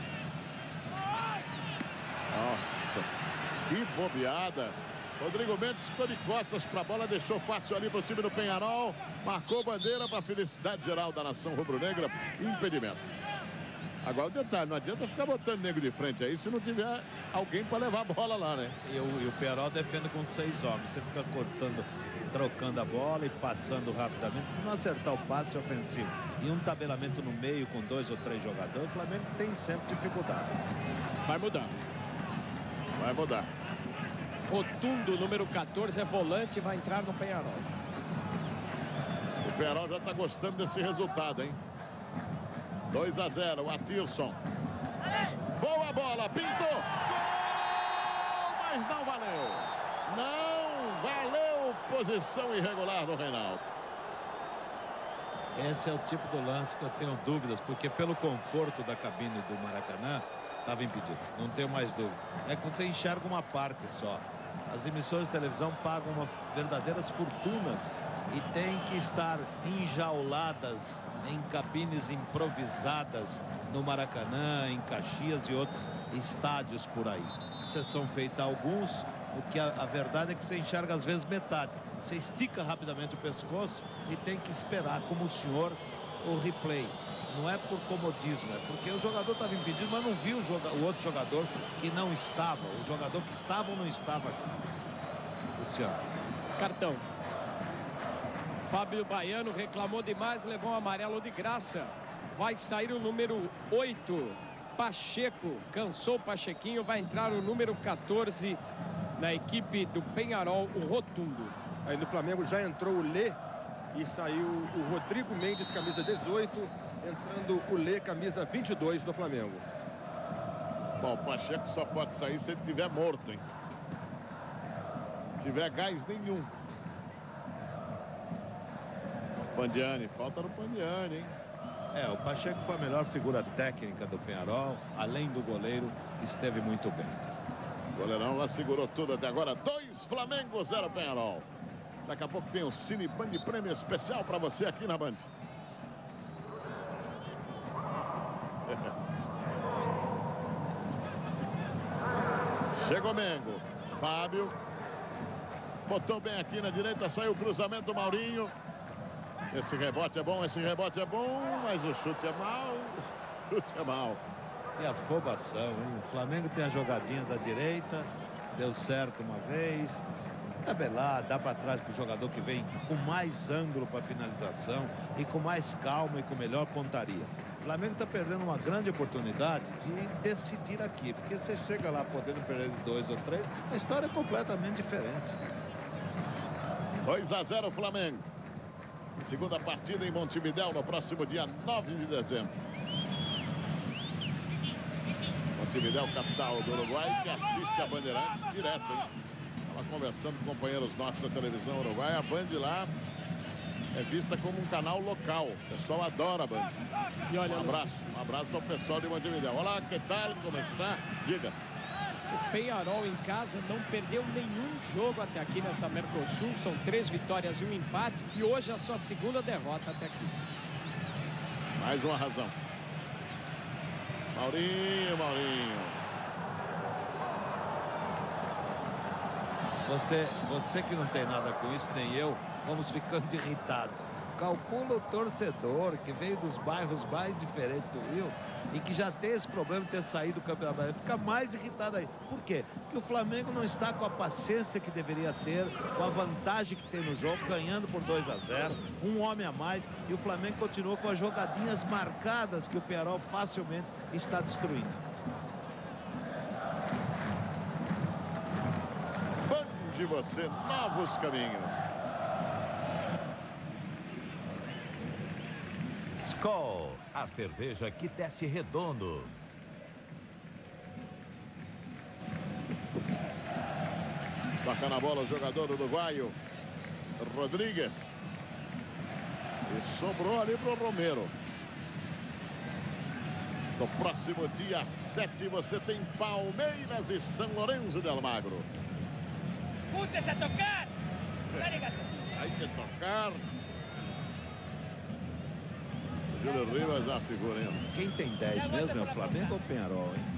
[SPEAKER 2] Nossa, que bobeada. Rodrigo Mendes ficou de costas para a bola, deixou fácil ali para o time do Peñarol. Marcou bandeira para a felicidade geral da nação rubro-negra. Impedimento. Agora o detalhe, não adianta ficar botando nego de frente aí se não tiver alguém para levar a bola lá, né?
[SPEAKER 1] E o, e o Peñarol defende com seis homens. Você fica cortando, trocando a bola e passando rapidamente. Se não acertar o passe ofensivo e um tabelamento no meio com dois ou três jogadores, o Flamengo tem sempre dificuldades.
[SPEAKER 4] Vai mudar.
[SPEAKER 2] Vai mudar.
[SPEAKER 4] Rotundo, número quatorze, é volante, vai entrar no Peñarol.
[SPEAKER 2] O Peñarol já está gostando desse resultado, hein? dois a zero, o Athirson. Boa bola, pintou! Gol! Mas não valeu. Não valeu. Posição irregular do Reinaldo.
[SPEAKER 1] Esse é o tipo do lance que eu tenho dúvidas, porque pelo conforto da cabine do Maracanã, estava impedido. Não tenho mais dúvida. É que você enxerga uma parte só. As emissoras de televisão pagam uma, verdadeiras fortunas e têm que estar enjauladas em cabines improvisadas no Maracanã, em Caxias e outros estádios por aí. Exceção feita a alguns, o que a, a verdade é que você enxerga às vezes metade. Você estica rapidamente o pescoço e tem que esperar, como o senhor, o replay. Não é por comodismo, é porque o jogador estava impedido, mas não viu o, joga o outro jogador que não estava. O jogador que estava ou não estava aqui. Luciano.
[SPEAKER 4] Cartão. Fábio Baiano reclamou demais, levou um amarelo de graça. Vai sair o número oito, Pacheco. Cansou o Pachequinho, vai entrar o número quatorze na equipe do Peñarol, o Rotundo.
[SPEAKER 3] Aí no Flamengo já entrou o Lê e saiu o Rodrigo Mendes, camisa dezoito. Entrando o Lê, camisa vinte e dois do Flamengo.
[SPEAKER 2] Bom, o Pacheco só pode sair se ele estiver morto, hein? Se tiver gás nenhum. Pandiani, falta no Pandiani, hein?
[SPEAKER 1] É, o Pacheco foi a melhor figura técnica do Peñarol, além do goleiro, que esteve muito bem.
[SPEAKER 2] O goleirão lá segurou tudo até agora. Dois Flamengo, zero Peñarol. Daqui a pouco tem o Cine Band Prêmio especial para você aqui na Band. Chegou o Mengo. Fábio. Botou bem aqui na direita, saiu o cruzamento, Maurinho. Esse rebote é bom, esse rebote é bom, mas o chute é mau. O chute é mau.
[SPEAKER 1] Que afobação, hein? O Flamengo tem a jogadinha da direita, deu certo uma vez. Tabelar, dá para trás para o jogador que vem com mais ângulo para finalização e com mais calma e com melhor pontaria. O Flamengo está perdendo uma grande oportunidade de decidir aqui, porque você chega lá podendo perder de dois ou três, a história é completamente diferente.
[SPEAKER 2] dois a zero Flamengo. Segunda partida em Montevidéu no próximo dia nove de dezembro. Montevidéu, capital do Uruguai, que assiste a Bandeirantes direto, hein? Estava conversando com companheiros nossos da televisão uruguaia. A Band lá é vista como um canal local. O pessoal adora a Band.
[SPEAKER 4] E olha,
[SPEAKER 2] um abraço, um abraço ao pessoal de Montevidéu. Olá, que tal? Como está? Diga.
[SPEAKER 4] O Peñarol em casa não perdeu nenhum jogo até aqui nessa Mercosul. São três vitórias e um empate. E hoje a sua segunda derrota até aqui.
[SPEAKER 2] Mais uma razão. Maurinho, Maurinho.
[SPEAKER 1] Você, você que não tem nada com isso, nem eu, vamos ficando irritados. Calcula o torcedor que veio dos bairros mais diferentes do Rio e que já tem esse problema de ter saído do Campeonato Brasileiro. Fica mais irritado aí. Por quê? Porque o Flamengo não está com a paciência que deveria ter, com a vantagem que tem no jogo, ganhando por dois a zero, um homem a mais, e o Flamengo continua com as jogadinhas marcadas que o Peñarol facilmente está destruindo.
[SPEAKER 2] de você novos caminhos.
[SPEAKER 5] Skol, a cerveja que desce redondo.
[SPEAKER 2] Toca na bola o jogador uruguaio, Rodrigues. E sobrou ali pro Romero. No próximo dia sete você tem Palmeiras e São Lourenço del Magro.
[SPEAKER 6] ¡Júntese a tocar! ¡Dale, gato!
[SPEAKER 2] Hay que tocar. Júlio Rivas a figura, hein?
[SPEAKER 1] Quem tem dez mesmo é o Flamengo ou o Penarol, hein?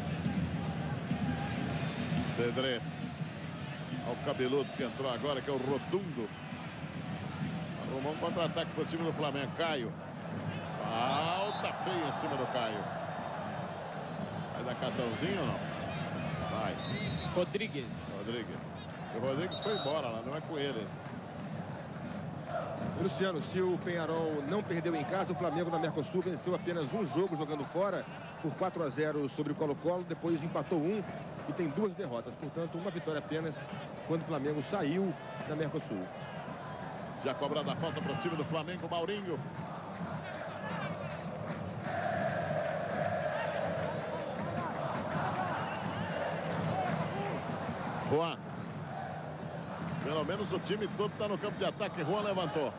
[SPEAKER 2] Cedrez. Olha o cabeludo que entrou agora, que é o Rotundo. Arrumou um contra-ataque para o time do Flamengo. Caio. Falta feia em cima do Caio. Vai dar cartãozinho ou não? Vai.
[SPEAKER 4] Rodrigues.
[SPEAKER 2] Rodrigues. O Rodrigues foi embora lá, não é com ele.
[SPEAKER 3] Luciano, se o Penharol não perdeu em casa, o Flamengo na Mercosul venceu apenas um jogo jogando fora por quatro a zero sobre o Colo-Colo, depois empatou um e tem duas derrotas. Portanto, uma vitória apenas quando o Flamengo saiu da Mercosul.
[SPEAKER 2] Já cobrada a falta para o time do Flamengo, Maurinho. Juan. Pelo menos o time todo está no campo de ataque. Juan levantou.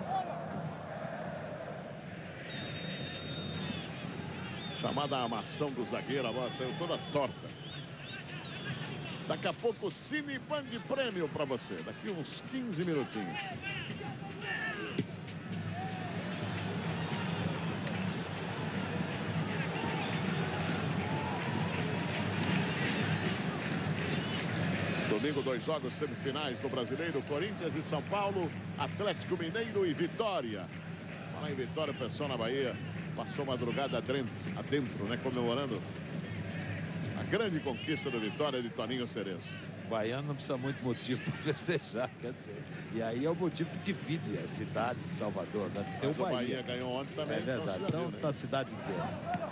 [SPEAKER 2] Chamada amação do zagueiro, a bola saiu toda torta. Daqui a pouco, Cine Band Prêmio para você. Daqui uns quinze minutinhos. Domingo, dois jogos semifinais do Brasileiro, Corinthians e São Paulo, Atlético Mineiro e Vitória. Falar em Vitória, o pessoal na Bahia passou madrugada adentro, adentro, né, comemorando a grande conquista do Vitória de Toninho Cerezo.
[SPEAKER 1] O Baiano não precisa muito motivo para festejar, quer dizer. E aí é o motivo que divide a cidade de Salvador, né? Tem o
[SPEAKER 2] Bahia.
[SPEAKER 1] Bahia.
[SPEAKER 2] Bahia ganhou ontem também.
[SPEAKER 1] É verdade, então
[SPEAKER 2] tá
[SPEAKER 1] a cidade inteira.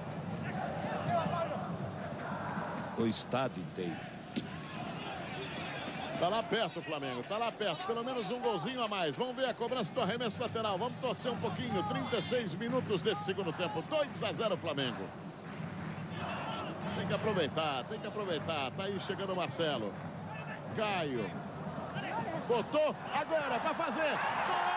[SPEAKER 1] O estádio inteiro.
[SPEAKER 2] Tá lá perto o Flamengo, tá lá perto, pelo menos um golzinho a mais. Vamos ver a cobrança do arremesso lateral, vamos torcer um pouquinho. Trinta e seis minutos desse segundo tempo, dois a zero Flamengo. Tem que aproveitar, tem que aproveitar. Tá aí chegando o Marcelo. Caio. Botou, agora para fazer. Gol!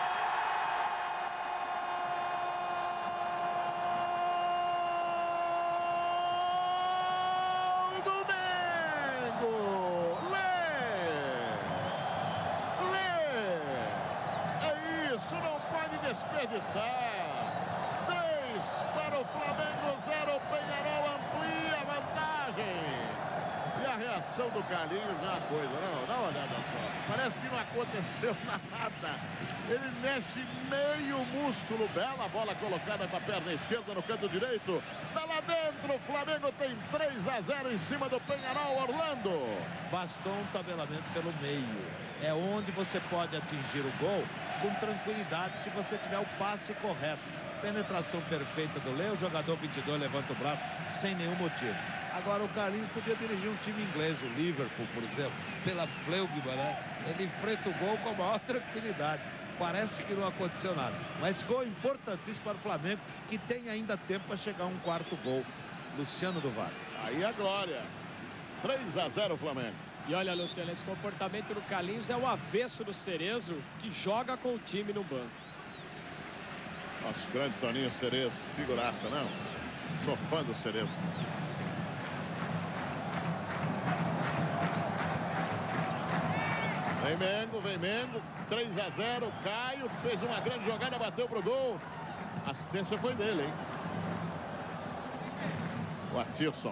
[SPEAKER 2] Desperdiçar. Três para o Flamengo, zero. Penharol amplia a vantagem. E a reação do Carlinhos é uma coisa, não? Dá uma olhada só. Parece que não aconteceu nada. Ele mexe meio músculo. Bela bola colocada com a perna esquerda no canto direito. Tá lá dentro. O Flamengo tem três a zero em cima do Penharol, Orlando.
[SPEAKER 1] Bastou um tabelamento pelo meio. É onde você pode atingir o gol com tranquilidade se você tiver o passe correto. Penetração perfeita do Leo, o jogador vinte e dois levanta o braço sem nenhum motivo. Agora o Carlinhos podia dirigir um time inglês, o Liverpool, por exemplo, pela Fleugma, né? Ele enfrenta o gol com a maior tranquilidade. Parece que não aconteceu nada. Mas gol importantíssimo para o Flamengo, que tem ainda tempo para chegar a um quarto gol. Luciano do Vale.
[SPEAKER 2] Aí a glória. três a zero Flamengo.
[SPEAKER 4] E olha, Luciano, esse comportamento do Carlinhos é o avesso do Cerezo, que joga com o time no banco.
[SPEAKER 2] Nosso grande Toninho Cerezo, figuraça, não? Sou fã do Cerezo. Vem Mengo, vem Mengo, três a zero, Caio, que fez uma grande jogada, bateu pro gol. A assistência foi dele, hein? O Athirson.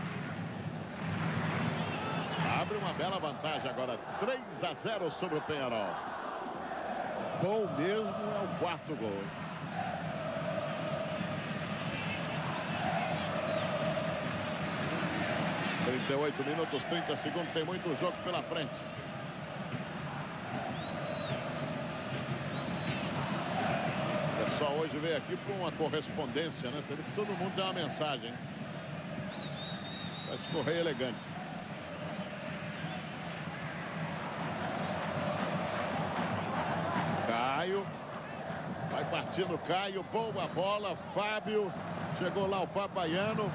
[SPEAKER 2] Abre uma bela vantagem agora, três a zero sobre o Penharol. Bom mesmo é o quarto gol. trinta e oito minutos, trinta segundos, tem muito jogo pela frente. O pessoal hoje veio aqui para uma correspondência, né? Você vê que todo mundo tem uma mensagem. Vai escorrer elegante. partindo o Caio, boa bola, Fábio. Chegou lá o Fábio Baiano.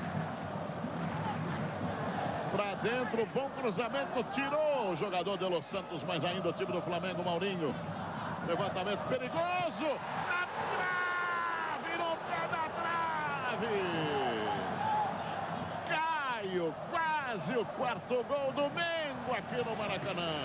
[SPEAKER 2] Pra dentro, bom cruzamento, tirou o jogador de Los Santos, mas ainda o time do Flamengo, Maurinho. Levantamento perigoso. Na trave, no pé da trave. Caio, quase o quarto gol do Mengo aqui no Maracanã.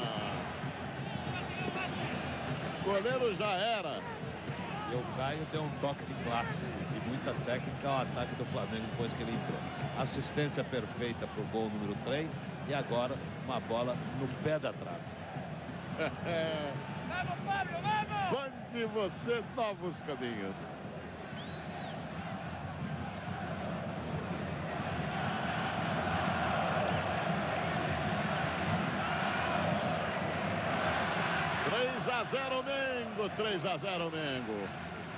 [SPEAKER 2] O goleiro já era.
[SPEAKER 1] E o Caio deu um toque de classe, de muita técnica ao ataque do Flamengo depois que ele entrou. Assistência perfeita para o gol número três e agora uma bola no pé da trave.
[SPEAKER 6] Vamos, Fábio, vamos!
[SPEAKER 2] Mande você novos caminhos. três a zero Mengo, três a zero Mengo.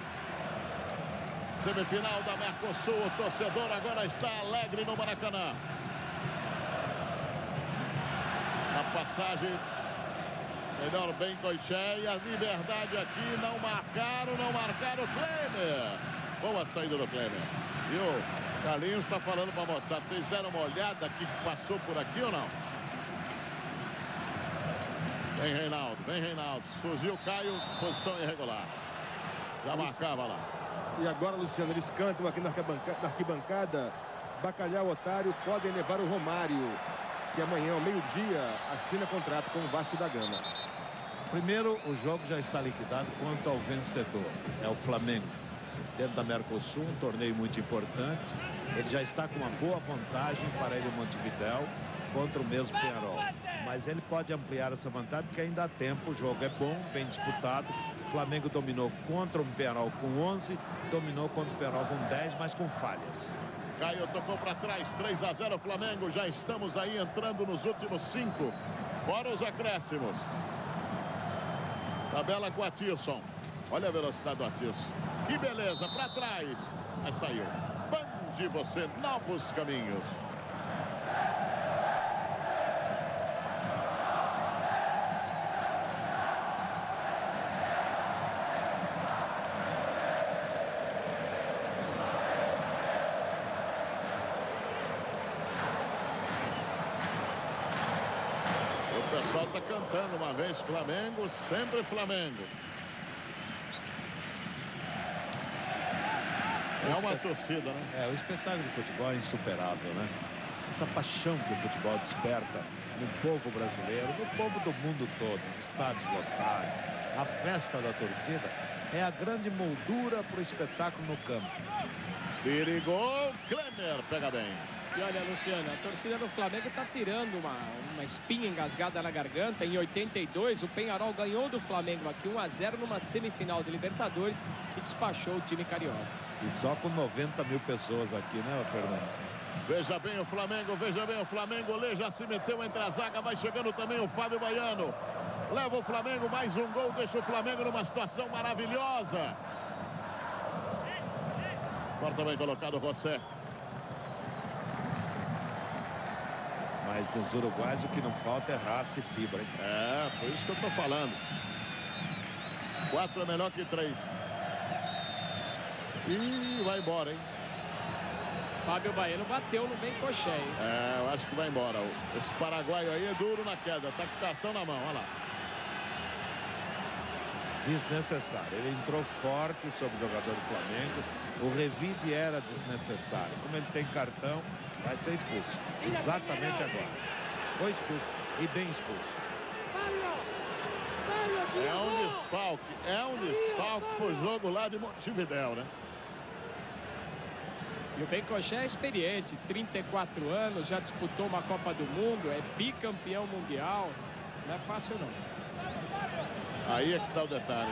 [SPEAKER 2] Semifinal da Mercosul, o torcedor agora está alegre no Maracanã. A passagem, melhor bem Coixé, a liberdade aqui, não marcaram, não marcaram o Clêmer. Boa saída do Clêmer. E o Carlinhos está falando para a moçada, vocês deram uma olhada aqui que passou por aqui ou não? Vem Reinaldo, vem Reinaldo. Surgiu Caio, posição irregular. Já marcava lá.
[SPEAKER 3] E agora, Luciano, eles cantam aqui na arquibancada, na arquibancada. Bacalhau Otário podem levar o Romário, que amanhã, ao meio-dia, assina contrato com o Vasco da Gama.
[SPEAKER 1] Primeiro, o jogo já está liquidado quanto ao vencedor. É o Flamengo. Dentro da Mercosul, um torneio muito importante. Ele já está com uma boa vantagem para ele em Montevidéu contra o mesmo Penarol. Mas ele pode ampliar essa vantagem porque ainda há tempo. O jogo é bom, bem disputado. O Flamengo dominou contra o Penarol com onze, dominou contra o Penarol com dez, mas com falhas.
[SPEAKER 2] Caio tocou para trás, três a zero Flamengo. Já estamos aí entrando nos últimos cinco. Fora os acréscimos. Tabela com o Athirson. Olha a velocidade do Athirson. Que beleza, para trás. Mas saiu. Bande você, novos caminhos. O pessoal está cantando uma vez Flamengo, sempre Flamengo. É uma torcida, né?
[SPEAKER 1] É, o espetáculo de futebol é insuperável, né? Essa paixão que o futebol desperta no povo brasileiro, no povo do mundo todo, os estádios lotados, a festa da torcida, é a grande moldura para o espetáculo no campo.
[SPEAKER 2] Perigou, Clêmer pega bem.
[SPEAKER 4] E olha, Luciano, a torcida do Flamengo está tirando uma, uma espinha engasgada na garganta. Em oitenta e dois, o Penharol ganhou do Flamengo aqui um a zero numa semifinal de Libertadores e despachou o time carioca.
[SPEAKER 1] E só com noventa mil pessoas aqui, né, Fernando?
[SPEAKER 2] Veja bem o Flamengo, veja bem o Flamengo. O Lê já se meteu entre a zaga, vai chegando também o Fábio Baiano. Leva o Flamengo, mais um gol, deixa o Flamengo numa situação maravilhosa. Corta bem colocado o José.
[SPEAKER 1] Mas nos uruguaios o que não falta é raça e fibra, hein?
[SPEAKER 2] É, por isso que eu tô falando. Quatro é melhor que três. E vai embora, hein?
[SPEAKER 4] Fábio Baiano bateu no bem coxé, hein?
[SPEAKER 2] É, eu acho que vai embora. Esse paraguaio aí é duro na queda. Tá com o cartão na mão, olha lá.
[SPEAKER 1] Desnecessário. Ele entrou forte sobre o jogador do Flamengo. O revide era desnecessário. Como ele tem cartão, vai ser expulso. Exatamente agora. Foi expulso. E bem expulso.
[SPEAKER 2] É um desfalque. É um desfalque pro jogo lá de Montevidéu, né?
[SPEAKER 4] E o Bencoché é experiente, trinta e quatro anos, já disputou uma Copa do Mundo, é bicampeão mundial. Não é fácil, não.
[SPEAKER 2] Aí é que tá o detalhe.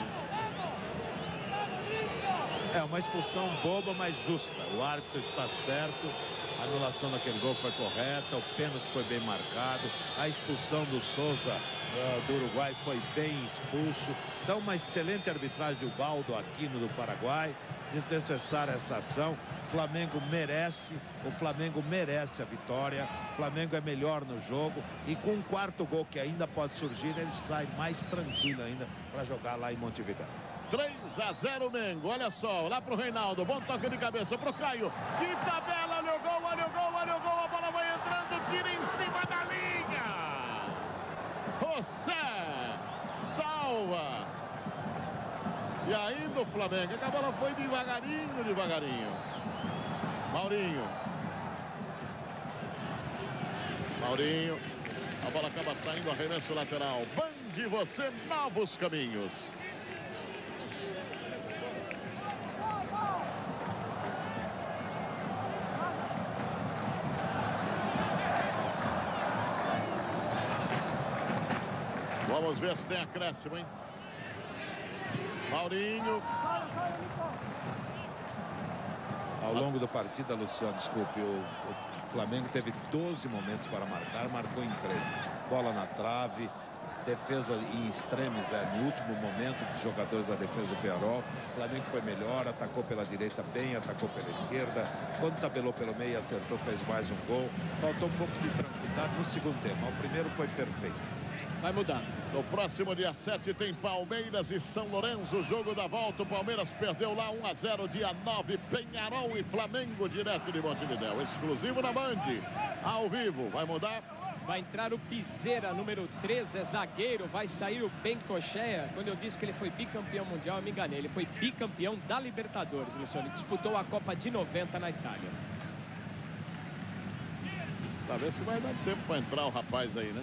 [SPEAKER 1] É uma expulsão boba, mas justa. O árbitro está certo. A anulação daquele gol foi correta. O pênalti foi bem marcado. A expulsão do Souza uh, do Uruguai foi bem expulso. Dá uma excelente arbitragem de Ubaldo Aquino do Paraguai. Desnecessária essa ação. O Flamengo merece. O Flamengo merece a vitória. O Flamengo é melhor no jogo. E com um quarto gol que ainda pode surgir, ele sai mais tranquilo ainda para jogar lá em Montevidéu.
[SPEAKER 2] três a zero Mengo. Olha só, lá pro Reinaldo. Bom toque de cabeça pro Caio. Que tabela, olha o gol, olha o gol, olha o gol. A bola vai entrando, tira em cima da linha. José salva. E ainda o Flamengo. A bola foi devagarinho, devagarinho. Maurinho. Maurinho. A bola acaba saindo, arremesso lateral. Bande você, novos caminhos. Vamos ver se tem acréscimo, hein? Maurinho.
[SPEAKER 1] Ao longo da partida, Luciano, desculpe, o, o Flamengo teve doze momentos para marcar, marcou em três. Bola na trave, defesa em extremes, é, no último momento dos jogadores da defesa do Penarol. O Flamengo foi melhor, atacou pela direita bem, atacou pela esquerda. Quando tabelou pelo meio, acertou, fez mais um gol. Faltou um pouco de tranquilidade no segundo tempo. O primeiro foi perfeito.
[SPEAKER 4] Vai mudar.
[SPEAKER 2] No próximo dia sete tem Palmeiras e São Lourenço, jogo da volta. O Palmeiras perdeu lá um a zero, dia nove, Penharol e Flamengo, direto de Montevidéu. Exclusivo na Band, ao vivo. Vai mudar?
[SPEAKER 4] Vai entrar o Piseira, número treze, é zagueiro. Vai sair o Bencocheia. Quando eu disse que ele foi bicampeão mundial, eu me enganei. Ele foi bicampeão da Libertadores, Luciano. Ele disputou a Copa de noventa na Itália.
[SPEAKER 2] Saber se vai dar tempo para entrar o rapaz aí, né?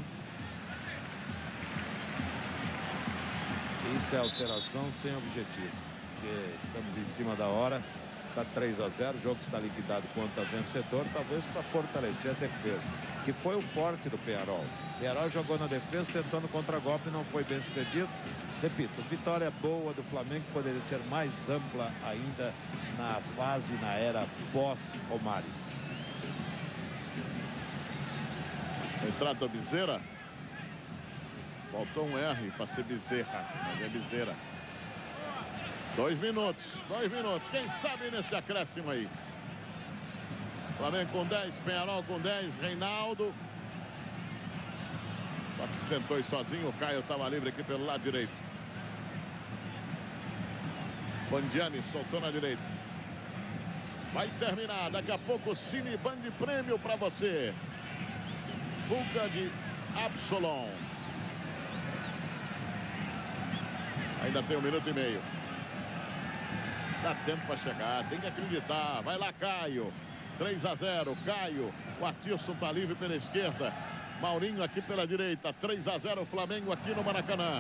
[SPEAKER 1] Isso é alteração sem objetivo, porque estamos em cima da hora, está três a zero, o jogo está liquidado contra vencedor, talvez para fortalecer a defesa, que foi o forte do Penharol. O Penharol jogou na defesa tentando contra-golpe, não foi bem sucedido. Repito, vitória boa do Flamengo, poderia ser mais ampla ainda na fase, na era pós-Romário.
[SPEAKER 2] Entrada do Bezerra. Faltou um R para ser Bezerra, mas é Bezerra. Dois minutos, dois minutos. Quem sabe nesse acréscimo aí? Flamengo com dez, Penharol com dez, Reinaldo. Só que tentou ir sozinho, o Caio estava livre aqui pelo lado direito. Bandiani soltou na direita. Vai terminar, daqui a pouco o Cine Band Prêmio para você. Fuga de Absalom. Ainda tem um minuto e meio. Dá tempo para chegar, tem que acreditar. Vai lá, Caio. três a zero, Caio. O Athirson tá livre pela esquerda. Maurinho aqui pela direita. três a zero, Flamengo aqui no Maracanã.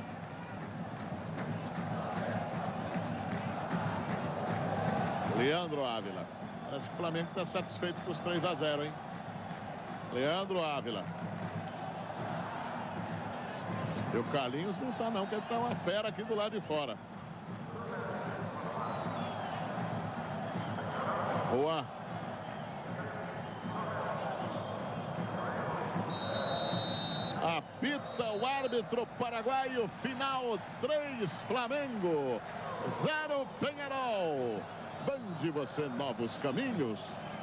[SPEAKER 2] Leandro Ávila. Parece que o Flamengo está satisfeito com os três a zero, hein? Leandro Ávila. E o Carlinhos não tá não, porque ele tá uma fera aqui do lado de fora. Juan. Apita o árbitro paraguaio, final três Flamengo, zero Penharol. Bande você, novos caminhos.